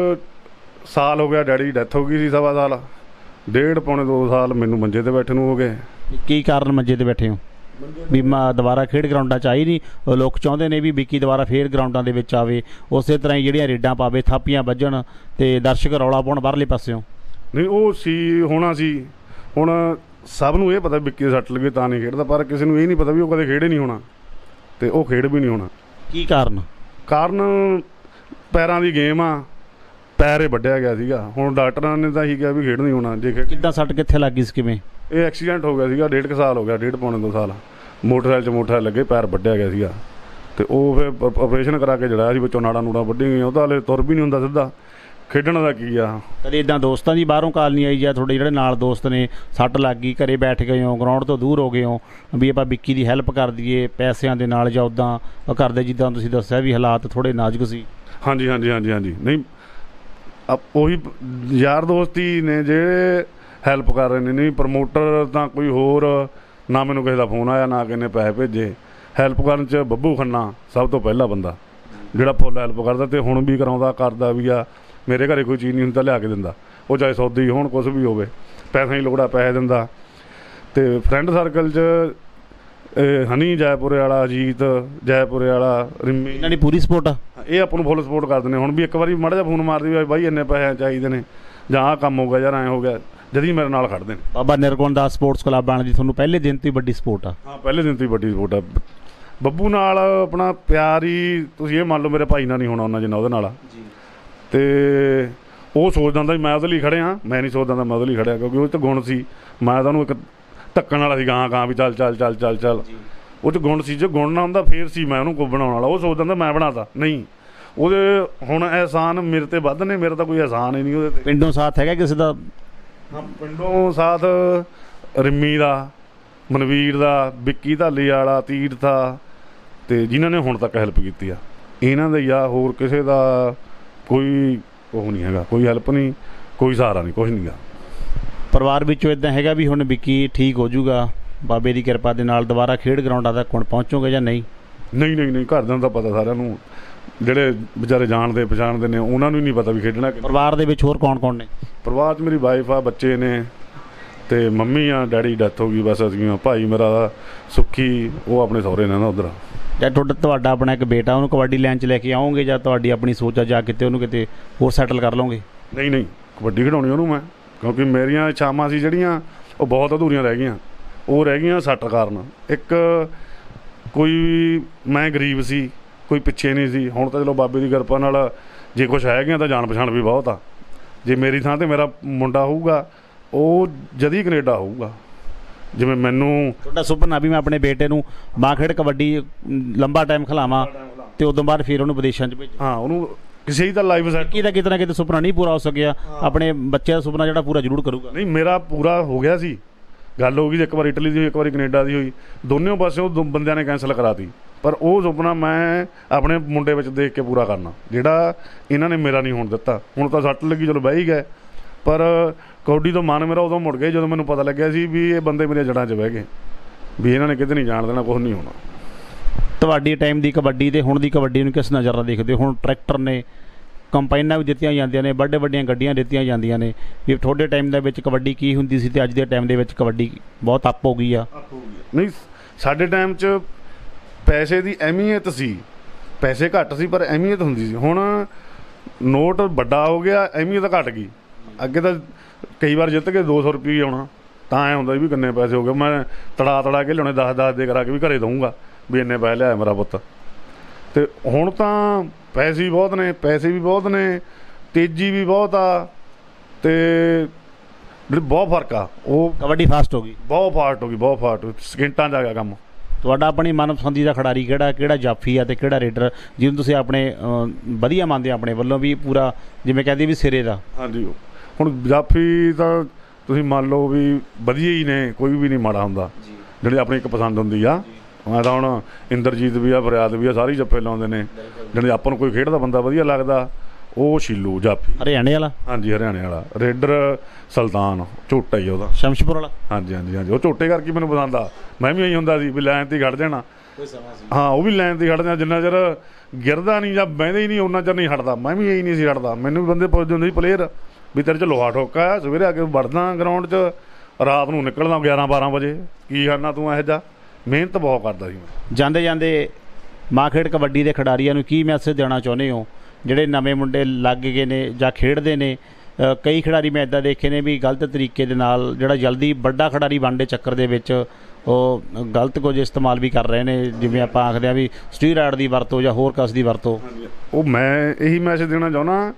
ਸਾਲ ਹੋ ਗਿਆ ਡੈਡੀ ਦੀ ਡੈਥ ਹੋ ਗਈ ਸੀ, 1.25 ਸਾਲ, 1.5 ਪੌਣੇ 2 ਸਾਲ ਮੈਨੂੰ ਮੰਜੇ ਤੇ ਬੈਠੇ ਨੂੰ ਹੋ ਗਏ। ਕੀ ਕਾਰਨ ਮੰਜੇ ਤੇ ਬੈਠੇ ਹੋ? ਵੀ ਦੁਬਾਰਾ ਖੇਡ ਗਰਾਊਂਡਾਂ 'ਚ ਆਈ ਨਹੀਂ, ਲੋਕ ਚਾਹੁੰਦੇ ਨੇ ਵੀ ਵਿੱਕੀ ਦੁਬਾਰਾ ਫੇਰ ਗਰਾਊਂਡਾਂ ਦੇ ਵਿੱਚ ਆਵੇ, ਉਸੇ ਤਰ੍ਹਾਂ ਹੀ ਜਿਹੜੀਆਂ ਰੇਡਾਂ ਪਾਵੇ, ਥਾਪੀਆਂ ਵੱਜਣ ਤੇ ਦਰਸ਼ਕ ਰੌਲਾ ਪਾਉਣ ਬਾਹਰਲੇ ਪਾਸਿਓਂ। ਨਹੀਂ ਉਹ ਸੀ ਹੋਣਾ ਸੀ, ਹੁਣ ਸਭ ਨੂੰ ਇਹ ਪਤਾ ਵਿੱਕੀ ਦੇ ਸੱਟ ਲੱਗੇ ਤਾਂ ਨਹੀਂ ਖੇਡਦਾ, ਪਰ ਕਿਸੇ ਨੂੰ ਇਹ ਨਹੀਂ ਪਤਾ ਵੀ ਉਹ ਕਦੇ ਖੇਡੇ ਨਹੀਂ ਹੋਣਾ ਤੇ ਉਹ ਖੇਡ ਵੀ ਨਹੀਂ ਹੋਣਾ। ਕੀ ਕਾਰਨ? ਕਾਰਨ ਪੈਰਾਂ ਦੀ ਗੇਮ ਆ, ਪੈਰ ਵੱਢਿਆ ਗਿਆ ਸੀਗਾ। ਹੁਣ ਡਾਕਟਰਾਂ ਨੇ ਤਾਂ ਇਹੀ ਕਿਹਾ ਵੀ ਖੇਡ ਨਹੀਂ ਹੋਣਾ। ਜੇ ਕਿੱਦਾਂ ਸੱਟ ਕਿੱਥੇ ਲੱਗ ਗਈ ਸੀ, ਕਿਵੇਂ? ਇਹ ਐਕਸੀਡੈਂਟ ਹੋ ਗਿਆ ਸੀਗਾ, 1.5 ਸਾਲ ਹੋ ਗਿਆ, 1.5 ਪੌਣੇ 2 ਸਾਲ, ਮੋਟਰਸਾਈਕਲ ਲੱਗੇ, ਪੈਰ ਵੱਢਿਆ ਗਿਆ ਸੀਗਾ ਤੇ ਉਹ ਫਿਰ ਆਪਰੇਸ਼ਨ ਕਰਾ ਕੇ ਜੜਾਇਆ ਸੀ, ਵਿੱਚੋਂ ਨਾੜਾਂ ਨੂੜਾਂ ਵੱਢੀ ਗਈਆਂ। ਉਹ ਤਾਂ ਹਲੇ ਤੁਰ ਵੀ ਨਹੀਂ ਹੁੰਦਾ ਸਿੱਧਾ, ਖੇਡਣ ਦਾ ਕੀ ਆ। ਕਦੇ ਇੱਦਾਂ ਦੋਸਤਾਂ ਦੀ ਬਾਹਰੋਂ ਕਾਲ ਨਹੀਂ ਆਈ ਜਾਂ ਤੁਹਾਡੇ ਜਿਹੜੇ ਨਾਲ ਦੋਸਤ ਨੇ ਸੱਟ ਲੱਗ ਗਈ, ਘਰੇ ਬੈਠ ਗਏ ਹੋ, ਗਰਾਊਂਡ ਤੋਂ ਦੂਰ ਹੋ ਗਏ ਹੋ, ਵੀ ਆਪਾਂ ਵਿੱਕੀ ਦੀ ਹੈਲਪ ਕਰ ਦਈਏ ਪੈਸਿਆਂ ਦੇ ਨਾਲ, ਜਾਂ ਉੱਦਾਂ ਕਰਦੇ ਜਿੱਦਾਂ ਤੁਸੀਂ ਦੱਸਿਆ ਵੀ ਹਾਲਾਤ ਥੋੜ੍ਹੇ ਨਾਜ਼ੁਕ ਸੀ? ਹਾਂਜੀ ਹਾਂਜੀ ਹਾਂਜੀ ਹਾਂਜੀ। ਨਹੀਂ ਉਹੀ ਯਾਰ ਦੋਸਤ ਹੀ ਨੇ ਜਿਹੜੇ ਹੈਲਪ ਕਰ ਰਹੇ ਨੇ, ਨਹੀਂ ਪ੍ਰਮੋਟਰ ਤਾਂ ਕੋਈ ਹੋਰ, ਨਾ ਮੈਨੂੰ ਕਿਸੇ ਦਾ ਫੋਨ ਆਇਆ, ਨਾ ਕਿਸੇ ਨੇ ਪੈਸੇ ਭੇਜੇ। ਹੈਲਪ ਕਰਨ 'ਚ ਬੱਬੂ ਖੰਨਾ ਸਭ ਤੋਂ ਪਹਿਲਾ ਬੰਦਾ ਜਿਹੜਾ ਫੁੱਲ ਹੈਲਪ ਕਰਦਾ, ਤੇ ਹੁਣ ਵੀ ਕਰਾਉਂਦਾ, ਕਰਦਾ ਵੀ ਆ। ਮੇਰੇ ਘਰੇ ਕੋਈ ਚੀਜ਼ ਨਹੀਂ ਹੁੰਦਾ ਲਿਆ ਕੇ ਦਿੰਦਾ, ਉਹ ਚਾਹੇ ਸੌਦੀ ਹੋਣ ਕੁਛ ਵੀ ਹੋਵੇ, ਪੈਸੇ ਹੀ ਲੋੜਾ ਪੈਸੇ ਦਿੰਦਾ। ਤੇ ਫਰੈਂਡ ਸਰਕਲ 'ਚ ਹਨੀ ਜੈਪੁਰੇ ਵਾਲਾ, ਅਜੀਤ ਜੈਪੁਰੇ ਵਾਲਾ, ਰਿੰਮੀ, ਇਹਨਾਂ ਦੀ ਪੂਰੀ ਸਪੋਰਟ ਆ। ਇਹ ਆਪਾਂ ਨੂੰ ਫੁੱਲ ਸਪੋਰਟ ਕਰਦੇ ਨੇ। ਹੁਣ ਵੀ ਇੱਕ ਵਾਰੀ ਮਾੜਾ ਜਿਹਾ ਫੋਨ ਮਾਰਦੀ ਵੀ ਬਾਈ ਇੰਨੇ ਪੈਸੇ ਚਾਹੀਦੇ ਨੇ, ਜਾਂ ਆਹ ਕੰਮ ਹੋ ਗਿਆ, ਜਾਂ ਐਂ ਹੋ ਗਿਆ, ਜਦੀ ਮੇਰੇ ਨਾਲ ਖੜਦੇ ਨੇ। ਬਾਬਾ ਨਿਰਗੁਣ ਦਾਸ ਸਪੋਰਟਸ ਕਲੱਬ ਆਉਣ ਦੀ ਤੁਹਾਨੂੰ ਪਹਿਲੇ ਦਿਨ ਤੋਂ ਹੀ ਵੱਡੀ ਸਪੋਰਟ ਆ? ਹਾਂ, ਪਹਿਲੇ ਦਿਨ ਤੋਂ ਹੀ ਵੱਡੀ ਸਪੋਰਟ ਆ। ਬੱਬੂ ਨਾਲ ਆਪਣਾ ਪਿਆਰ ਹੀ, ਤੁਸੀਂ ਇਹ ਮੰਨ ਲਓ ਮੇਰੇ ਭਾਈ ਨਾਲ ਨਹੀਂ ਹੋਣਾ ਉਹਨਾਂ ਜਿੰਨਾ ਉਹਦੇ ਨਾਲ ਆ। ਤੇ ਉਹ ਸੋਚਦਾ ਹੁੰਦਾ ਵੀ ਮੈਂ ਉਹਦੇ ਲਈ ਖੜਿਆ, ਮੈਂ ਨਹੀਂ ਸੋਚਦਾ ਹੁੰਦਾ ਮੈਂ ਉਹਦੇ ਲਈ ਖੜਿਆ, ਕਿਉਂਕਿ ਉਹ 'ਚ ਗੁਣ ਸੀ। ਮੈਂ ਤਾਂ ਉਹਨੂੰ ਇੱਕ ਧੱਕਣ ਵਾਲਾ ਸੀ, ਗਾਂ ਵੀ ਚੱਲ ਚੱਲ ਚੱਲ ਚੱਲ ਚੱਲ, ਉਹ 'ਚ ਗੁਣ ਸੀ। ਜੇ ਗੁਣ ਨਾ ਹੁੰਦਾ ਫੇਰ ਸੀ ਮੈਂ ਉਹਨੂੰ ਬਣਾਉਣ ਵਾਲਾ। ਉਹ ਸੋਚਦਾ ਹੁੰਦਾ ਮੈਂ ਬਣਾਤਾ, ਨਹੀਂ, ਉਹਦੇ ਹੁਣ ਅਹਿਸਾਨ ਮੇਰੇ ਤੇ ਵੱਧ ਨੇ, ਮੇਰਾ ਤਾਂ ਕੋਈ ਅਹਿਸਾਨ ਹੀ ਨਹੀਂ ਉਹਦੇ ਤੇ। ਪਿੰਡੋਂ ਸਾਥ ਹੈਗਾ ਕਿਸੇ ਦਾ? ਹਾਂ, ਪਿੰਡੋਂ ਸਾਥ ਰਿੰਮੀ ਦਾ, ਮਨਵੀਰ ਦਾ, ਵਿੱਕੀ ਧਾਲੀ ਵਾਲਾ, ਤੀਰਥਾ, ਤੇ ਜਿਨ੍ਹਾਂ ਨੇ ਹੁਣ ਤੱਕ ਹੈਲਪ ਕੀਤੀ ਆ, ਇਹਨਾਂ ਦਾ ਹੀ ਆ। ਹੋਰ ਕਿਸੇ ਦਾ ਕੋਈ ਉਹ ਨਹੀਂ ਹੈਗਾ, ਕੋਈ ਹੈਲਪ ਨਹੀਂ, ਕੋਈ ਸਹਾਰਾ ਨਹੀਂ, ਕੁਛ ਨਹੀਂ ਗਾ। ਪਰਿਵਾਰ ਵਿੱਚੋਂ ਇੱਦਾਂ ਹੈਗਾ ਵੀ ਹੁਣ ਵਿੱਕੀ ਠੀਕ ਹੋ ਜਾਊਗਾ ਬਾਬੇ ਦੀ ਕਿਰਪਾ ਦੇ ਨਾਲ, ਦੁਬਾਰਾ ਖੇਡ ਗਰਾਊਂਡਾਂ ਤੱਕ ਹੁਣ ਪਹੁੰਚੋਗੇ ਜਾਂ ਨਹੀਂ? ਨਹੀਂ ਨਹੀਂ ਨਹੀਂ, ਘਰਦਿਆਂ ਨੂੰ ਤਾਂ ਪਤਾ ਸਾਰਿਆਂ ਨੂੰ, ਜਿਹੜੇ ਵਿਚਾਰੇ ਜਾਣਦੇ ਪਛਾਣਦੇ ਨੇ ਉਹਨਾਂ ਨੂੰ ਨਹੀਂ ਪਤਾ ਵੀ ਖੇਡਣਾ। ਪਰਿਵਾਰ ਦੇ ਵਿੱਚ ਹੋਰ ਕੌਣ ਕੌਣ ਨੇ? ਪਰਿਵਾਰ 'ਚ ਮੇਰੀ ਵਾਈਫ ਆ, ਬੱਚੇ ਨੇ, ਤੇ ਮੰਮੀ ਆ, ਡੈਡੀ ਡੈਥ ਹੋ ਗਈ ਬਸ ਅਸੀਂ। ਭਾਈ ਮੇਰਾ ਸੁੱਖੀ, ਉਹ ਆਪਣੇ ਸਹੁਰੇ ਨੇ ਨਾ ਉੱਧਰ। ਜਾਂ ਤੁਹਾਡਾ ਆਪਣਾ ਇੱਕ ਬੇਟਾ, ਉਹਨੂੰ ਕਬੱਡੀ ਲਾਈਨ 'ਚ ਲੈ ਕੇ ਆਓਗੇ, ਜਾਂ ਤੁਹਾਡੀ ਆਪਣੀ ਸੋਚ ਆ ਜਾਂ ਕਿਤੇ ਉਹਨੂੰ ਕਿਤੇ ਹੋਰ ਸੈਟਲ ਕਰ ਲਓਗੇ? ਨਹੀਂ ਨਹੀਂ, ਕਬੱਡੀ ਖਿਡਾਉਣੀ ਉਹਨੂੰ ਮੈਂ, ਕਿਉਂਕਿ ਮੇਰੀਆਂ ਇੱਛਾਵਾਂ ਸੀ ਜਿਹੜੀਆਂ ਉਹ ਬਹੁਤ ਅਧੂਰੀਆਂ ਰਹਿ ਗਈਆਂ। ਉਹ ਰਹਿ ਗਈਆਂ ਸੱਟ ਕਾਰਨ। ਇੱਕ ਕੋਈ ਮੈਂ ਗਰੀਬ ਸੀ, ਕੋਈ ਪਿੱਛੇ ਨਹੀਂ ਸੀ। ਹੁਣ ਤਾਂ ਚਲੋ ਬਾਬੇ ਦੀ ਕਿਰਪਾ ਨਾਲ ਜੇ ਕੁਛ ਹੈਗੀਆਂ ਤਾਂ ਜਾਣ ਪਛਾਣ ਵੀ ਬਹੁਤ ਆ। ਜੇ ਮੇਰੀ ਥਾਂ 'ਤੇ ਮੇਰਾ ਮੁੰਡਾ ਹੋਊਗਾ, ਉਹ ਜਦੀ ਕੈਨੇਡਾ ਹੋਊਗਾ। ਜਿਵੇਂ ਮੈਨੂੰ ਤੁਹਾਡਾ ਸੁਪਨਾ ਵੀ ਮੈਂ ਆਪਣੇ ਬੇਟੇ ਨੂੰ ਬਾਂਹ ਖੇਡ ਕਬੱਡੀ ਲੰਬਾ ਟਾਈਮ ਖਿਲਾਵਾਂ ਤੇ ਉਦੋਂ ਬਾਅਦ ਫਿਰ ਉਹਨੂੰ ਵਿਦੇਸ਼ਾਂ 'ਚ ਭੇਜਾਂ। ਹਾਂ, ਉਹਨੂੰ ਕਿਸੇ ਦੀ ਤਾਂ ਲਾਈਫ ਸੈਟ ਕਿਤੇ ਕਿਤੇ ਨਾ ਕਿਤੇ ਸੁਪਨਾ ਨਹੀਂ ਪੂਰਾ ਹੋ ਸਕਿਆ, ਆਪਣੇ ਬੱਚੇ ਦਾ ਸੁਪਨਾ ਜਿਹੜਾ ਪੂਰਾ ਜ਼ਰੂਰ ਕਰੂਗਾ। ਨਹੀਂ, ਮੇਰਾ ਪੂਰਾ ਹੋ ਗਿਆ ਸੀ। ਗੱਲ ਹੋ ਗਈ, ਇੱਕ ਵਾਰ ਇਟਲੀ ਦੀ ਹੋਈ, ਇੱਕ ਵਾਰੀ ਕੈਨੇਡਾ ਦੀ ਹੋਈ, ਦੋਨੋਂ ਪਾਸਿਓਂ ਬੰਦਿਆਂ ਨੇ ਕੈਂਸਲ ਕਰਾਤੀ। ਪਰ ਉਹ ਸੁਪਨਾ ਮੈਂ ਆਪਣੇ ਮੁੰਡੇ ਵਿੱਚ ਦੇਖ ਕੇ ਪੂਰਾ ਕਰਨਾ, ਜਿਹੜਾ ਇਹਨਾਂ ਨੇ ਮੇਰਾ ਨਹੀਂ ਹੋਣ ਦਿੱਤਾ। ਹੁਣ ਤਾਂ ਸੱਟ ਲੱਗੀ, ਚਲੋ ਬਹਿ ਹੀ ਗਏ, ਪਰ ਕਬੱਡੀ ਤੋਂ ਮਨ ਮੇਰਾ ਉਦੋਂ ਮੁੜ ਗਿਆ ਜਦੋਂ ਮੈਨੂੰ ਪਤਾ ਲੱਗਿਆ ਸੀ ਵੀ ਇਹ ਬੰਦੇ ਮੇਰੀਆਂ ਜੜ੍ਹਾਂ 'ਚ ਬਹਿ ਗਏ, ਵੀ ਇਹਨਾਂ ਨੇ ਕਿਤੇ ਨਹੀਂ ਜਾਣ ਦੇਣਾ, ਕੁਛ ਨਹੀਂ ਹੋਣਾ। ਤੁਹਾਡੀ ਟਾਈਮ ਦੀ ਕਬੱਡੀ ਤੇ ਹੁਣ ਦੀ ਕਬੱਡੀ ਨੂੰ ਕਿਸ ਨਜ਼ਰ ਨਾਲ ਦੇਖਦੇ ਹੋ? ਹੁਣ ਟਰੈਕਟਰ ਨੇ, ਕੰਪਾਈਨਾਂ ਵੀ ਦਿੱਤੀਆਂ ਜਾਂਦੀਆਂ ਨੇ, ਵੱਡੀਆਂ ਗੱਡੀਆਂ ਦਿੱਤੀਆਂ ਜਾਂਦੀਆਂ ਨੇ, ਵੀ ਤੁਹਾਡੇ ਟਾਈਮ ਦੇ ਵਿੱਚ ਕਬੱਡੀ ਕੀ ਹੁੰਦੀ ਸੀ ਤੇ ਅੱਜ ਦੇ ਟਾਈਮ ਦੇ ਵਿੱਚ ਕਬੱਡੀ ਬਹੁਤ ਅੱਪ ਹੋ ਗਈ ਆ। ਨਹੀਂ, ਸਾਡੇ ਟਾਈਮ 'ਚ ਪੈਸੇ ਦੀ ਅਹਿਮੀਅਤ ਸੀ, ਪੈਸੇ ਘੱਟ ਸੀ ਪਰ ਅਹਿਮੀਅਤ ਹੁੰਦੀ ਸੀ। ਹੁਣ ਨੋਟ ਵੱਡਾ ਹੋ ਗਿਆ, ਅਹਿਮੀਅਤ ਘੱਟ ਗਈ। ਅੱਗੇ ਤਾਂ ਕਈ ਵਾਰ ਜਿੱਤ ਕੇ 200 ਰੁਪਏ ਆਉਣਾ, ਤਾਂ ਐਂ ਹੁੰਦਾ ਵੀ ਕਿੰਨੇ ਪੈਸੇ ਹੋ ਗਏ, ਮੈਂ ਤੜਾ ਕੇ ਲਿਆਉਣੇ 10-10 ਦੇ ਕਰਾ ਕੇ ਵੀ ਘਰੇ ਦਊਂਗਾ ਵੀ ਇੰਨੇ ਪੈਸੇ ਲਿਆਇਆ ਮੇਰਾ ਪੁੱਤ। ਤੇ ਹੁਣ ਤਾਂ ਪੈਸੇ ਵੀ ਬਹੁਤ ਨੇ, ਤੇਜ਼ੀ ਵੀ ਬਹੁਤ ਆ, ਤੇ ਬਹੁਤ ਫਰਕ ਆ। ਉਹ ਕਬੱਡੀ ਫਾਸਟ ਹੋ ਗਈ, ਬਹੁਤ ਫਾਸਟ ਹੋ ਗਈ, ਸਕਿੰਟਾਂ 'ਚ ਆ ਗਿਆ ਕੰਮ। ਤੁਹਾਡਾ ਆਪਣੀ ਮਨਪਸੰਦੀ ਦਾ ਖਿਡਾਰੀ ਕਿਹੜਾ ਜਾਫੀ ਆ ਤੇ ਕਿਹੜਾ ਰੇਡਰ ਜਿਹਨੂੰ ਤੁਸੀਂ ਆਪਣੇ ਵਧੀਆ ਮੰਨਦੇ ਹੋ ਆਪਣੇ ਵੱਲੋਂ ਵੀ ਪੂਰਾ, ਜਿਵੇਂ ਕਹਿੰਦੇ ਵੀ ਸਿਰੇ ਦਾ? ਹਾਂਜੀ, ਹੁਣ ਜਾਫੀ ਤਾਂ ਤੁਸੀਂ ਮੰਨ ਲਓ ਵੀ ਵਧੀਆ ਹੀ ਨੇ, ਕੋਈ ਵੀ ਨਹੀਂ ਮਾੜਾ ਹੁੰਦਾ, ਜਿਹੜੀ ਆਪਣੀ ਇੱਕ ਪਸੰਦ ਹੁੰਦੀ ਆ। ਮੈਂ ਤਾਂ ਹੁਣ ਇੰਦਰਜੀਤ ਵੀ ਆ, ਫਰਿਆਦ ਵੀ ਆ, ਸਾਰੇ ਜੱਫੇ ਲਾਉਂਦੇ ਨੇ। ਜਿਹੜੇ ਆਪਾਂ ਨੂੰ ਕੋਈ ਖੇਡਦਾ ਬੰਦਾ ਵਧੀਆ ਲੱਗਦਾ ਉਹ ਸ਼ੀਲੂ ਜਾਫੀ। ਹਰਿਆਣੇ ਵਾਲਾ? ਹਾਂਜੀ ਹਰਿਆਣੇ ਵਾਲਾ। ਰੇਡਰ ਸੁਲਤਾਨ ਝੋਟਾ ਹੀ ਉਹਦਾ, ਸ਼ਮਸ਼ਪੁਰ ਵਾਲਾ। ਹਾਂਜੀ ਹਾਂਜੀ ਹਾਂਜੀ, ਉਹ ਝੋਟੇ ਕਰਕੇ ਮੈਨੂੰ ਪਸੰਦ ਆ। ਮੈਂ ਵੀ ਇਹੀ ਹੁੰਦਾ ਸੀ ਵੀ ਲਾਈਨ 'ਤੇ ਹੀ ਖੜ੍ਹ ਜਾਣਾ। ਹਾਂ ਉਹ ਵੀ ਲਾਈਨ 'ਤੇ ਖੜ੍ਹ ਜਾਣਾ, ਜਿੰਨਾ ਚਿਰ ਗਿਰਦਾ ਨਹੀਂ ਜਾਂ ਬਹਿੰਦਾ ਹੀ ਨਹੀਂ ਉਹਨਾਂ ਚਿਰ ਨਹੀਂ ਹਟਦਾ। ਮੈਂ ਵੀ ਇਹੀ ਨਹੀਂ ਸੀ ਹਟਦਾ। ਮੈਨੂੰ ਵੀ ਬੰਦੇ ਪੁੱਛਦੇ ਹੁੰਦੇ ਸੀ ਪਲੇਅਰ ਵੀ ਤੇਰੇ 'ਚ ਲੋਹਾ ਠੋਕਾ ਹੈ, ਸਵੇਰੇ ਆ ਕੇ ਵੜਦਾ ਗਰਾਊਂਡ 'ਚ, ਰਾਤ ਨੂੰ ਨਿਕਲਦਾ 11-12 ਵਜੇ, ਕੀ ਕਰਨਾ ਤੂੰ ਇਹੋ ਜਿਹਾ। ਮਿਹਨਤ ਬਹੁਤ ਕਰਦਾ ਸੀ ਮੈਂ। ਜਾਂਦੇ ਜਾਂਦੇ ਮਾਂ ਖੇਡ ਕਬੱਡੀ ਦੇ ਖਿਡਾਰੀਆਂ ਨੂੰ ਕੀ ਮੈਸੇਜ ਦੇਣਾ ਚਾਹੁੰਦੇ ਹੋ ਜਿਹੜੇ ਨਵੇਂ ਮੁੰਡੇ ਲੱਗ ਗਏ ਨੇ ਜਾਂ ਖੇਡਦੇ ਨੇ? ਕਈ ਖਿਡਾਰੀ ਮੈਂ ਇੱਦਾਂ ਦੇਖੇ ਨੇ ਵੀ ਗਲਤ ਤਰੀਕੇ ਦੇ ਨਾਲ ਜਿਹੜਾ ਜਲਦੀ ਵੱਡਾ ਖਿਡਾਰੀ ਬਣਨ ਦੇ ਚੱਕਰ ਦੇ ਵਿੱਚ ਉਹ ਗਲਤ ਕੁਝ ਇਸਤੇਮਾਲ ਵੀ ਕਰ ਰਹੇ ਨੇ, ਜਿਵੇਂ ਆਪਾਂ ਆਖਦੇ ਹਾਂ ਵੀ ਸਟੀਰਾਇਡ ਦੀ ਵਰਤੋਂ ਜਾਂ ਹੋਰ ਕਸ ਦੀ ਵਰਤੋਂ। ਉਹ ਮੈਂ ਇਹੀ ਮੈਸੇਜ ਦੇਣਾ ਚਾਹੁੰਦਾ,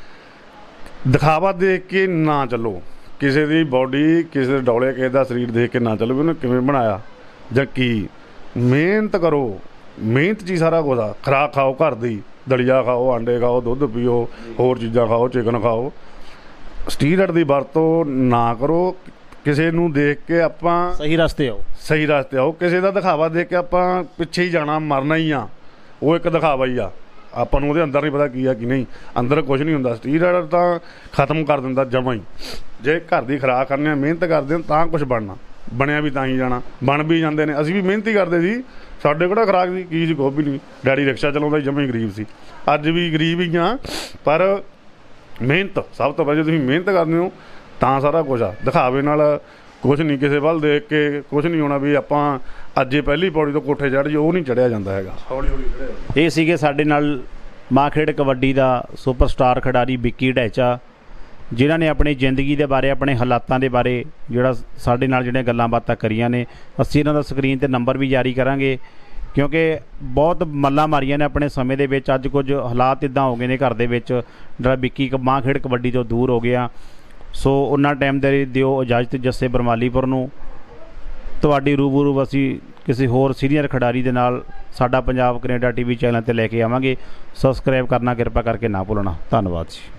ਦਿਖਾਵਾ ਦੇਖ ਕੇ ਨਾ ਚੱਲੋ। ਕਿਸੇ ਦੀ ਬਾਡੀ, ਕਿਸੇ ਦੇ ਡੌਲੇ, ਕਿਸੇ ਦਾ ਸਰੀਰ ਦੇਖ ਕੇ ਨਾ ਚੱਲੋ ਵੀ ਉਹਨੇ ਕਿਵੇਂ ਬਣਾਇਆ ਜਾਂ ਕੀ। ਮਿਹਨਤ ਕਰੋ, ਮਿਹਨਤ 'ਚ ਹੀ ਸਾਰਾ ਕੁਝ ਆ। ਖੁਰਾਕ ਖਾਓ ਘਰ ਦੀ, ਦਲੀਆ ਖਾਓ, ਆਂਡੇ ਖਾਓ, ਦੁੱਧ ਪੀਓ, ਹੋਰ ਚੀਜ਼ਾਂ ਖਾਓ, ਚਿਕਨ ਖਾਓ। ਸਟੀਰਾਇਡ ਦੀ ਵਰਤੋਂ ਨਾ ਕਰੋ। ਕਿਸੇ ਨੂੰ ਦੇਖ ਕੇ ਆਪਾਂ ਸਹੀ ਰਸਤੇ ਆਓ, ਸਹੀ ਰਸਤੇ ਆਓ। ਕਿਸੇ ਦਾ ਦਿਖਾਵਾ ਦੇਖ ਕੇ ਆਪਾਂ ਪਿੱਛੇ ਹੀ ਜਾਣਾ, ਮਰਨਾ ਹੀ ਆ। ਉਹ ਇੱਕ ਦਿਖਾਵਾ ਹੀ ਆ, ਆਪਾਂ ਨੂੰ ਉਹਦੇ ਅੰਦਰ ਨਹੀਂ ਪਤਾ ਕੀ ਆ ਕੀ ਨਹੀਂ। ਅੰਦਰ ਕੁਝ ਨਹੀਂ ਹੁੰਦਾ। ਸਟੀਰਾਇਡ ਤਾਂ ਖਤਮ ਕਰ ਦਿੰਦਾ ਜਮਾਂ ਹੀ। ਜੇ ਘਰ ਦੀ ਖੁਰਾਕ ਕਰਨੀ ਆ, ਮਿਹਨਤ ਕਰਦੇ ਹਾਂ ਤਾਂ ਕੁਛ ਬਣਨਾ। ਬਣਿਆ ਵੀ ਤਾਂ ਹੀ ਜਾਣਾ, ਬਣ ਵੀ ਜਾਂਦੇ ਨੇ। ਅਸੀਂ ਵੀ ਮਿਹਨਤ ਹੀ ਕਰਦੇ ਸੀ, ਸਾਡੇ ਕਿਹੜਾ ਖੁਰਾਕ ਸੀ ਕੀ ਸੀ, ਕੁਛ ਵੀ ਨਹੀਂ। ਡੈਡੀ ਰਿਕਸ਼ਾ ਚਲਾਉਂਦਾ, ਜਮਾਂ ਹੀ ਗਰੀਬ ਸੀ। ਅੱਜ ਵੀ ਗਰੀਬ ਹੀ ਹਾਂ, ਪਰ ਮਿਹਨਤ ਸਭ ਤੋਂ ਪਹਿਲਾਂ। ਤੁਸੀਂ ਮਿਹਨਤ ਕਰਦੇ ਹੋ ਤਾਂ ਸਾਰਾ ਕੁਛ ਆ। ਦਿਖਾਵੇ ਨਾਲ ਕੁਛ ਨਹੀਂ, ਕਿਸੇ ਵੱਲ ਦੇਖ ਕੇ ਕੁਛ ਨਹੀਂ ਹੋਣਾ ਵੀ ਆਪਾਂ ਅੱਜ ਇਹ ਪਹਿਲੀ ਪੌੜੀ ਤੋਂ ਕੋਠੇ ਚੜ੍ਹ ਜਾਓ, ਉਹ ਨਹੀਂ ਚੜ੍ਹਿਆ ਜਾਂਦਾ ਹੈਗਾ, ਹੌਲੀ ਹੌਲੀ ਚੜ੍ਹਿਆ। ਇਹ ਸੀਗੇ ਸਾਡੇ ਨਾਲ ਮਾਂ ਖੇਡ ਕਬੱਡੀ ਦਾ ਸੁਪਰਸਟਾਰ ਖਿਡਾਰੀ ਵਿੱਕੀ ਢੈਚਾ, ਜਿਨ੍ਹਾਂ ਨੇ ਆਪਣੀ ਜ਼ਿੰਦਗੀ ਦੇ ਬਾਰੇ, ਆਪਣੇ ਹਾਲਾਤਾਂ ਦੇ ਬਾਰੇ ਜਿਹੜਾ ਸਾਡੇ ਨਾਲ ਜਿਹੜੀਆਂ ਗੱਲਾਂ ਬਾਤਾਂ ਕਰੀਆਂ ਨੇ। ਅਸੀਂ ਇਹਨਾਂ ਦਾ ਸਕਰੀਨ 'ਤੇ ਨੰਬਰ ਵੀ ਜਾਰੀ ਕਰਾਂਗੇ, ਕਿਉਂਕਿ ਬਹੁਤ ਮੱਲਾਂ ਮਾਰੀਆਂ ਨੇ ਆਪਣੇ ਸਮੇਂ ਦੇ ਵਿੱਚ। ਅੱਜ ਕੁਝ ਹਾਲਾਤ ਇੱਦਾਂ ਹੋ ਗਏ ਨੇ ਘਰ ਦੇ ਵਿੱਚ, ਜਿਹੜਾ ਵਿੱਕੀ ਮਾਂ ਖੇਡ ਕਬੱਡੀ ਤੋਂ ਦੂਰ ਹੋ ਗਿਆ। ਸੋ ਉਹਨਾਂ ਟਾਈਮ ਦੇ ਦਿਓ ਇਜਾਜ਼ਤ ਜੱਸੇ ਬਰਮਾਲੀਪੁਰ ਨੂੰ। ਤੁਹਾਡੀ ਰੂਬਰੂ ਅਸੀਂ ਕਿਸੇ ਹੋਰ ਸੀਨੀਅਰ ਖਿਡਾਰੀ ਦੇ ਨਾਲ ਸਾਡਾ ਪੰਜਾਬ ਕੈਨੇਡਾ TV ਚੈਨਲ 'ਤੇ ਲੈ ਕੇ ਆਵਾਂਗੇ। ਸਬਸਕ੍ਰਾਈਬ ਕਰਨਾ ਕਿਰਪਾ ਕਰਕੇ ਨਾ ਭੁੱਲਣਾ। ਧੰਨਵਾਦ ਜੀ।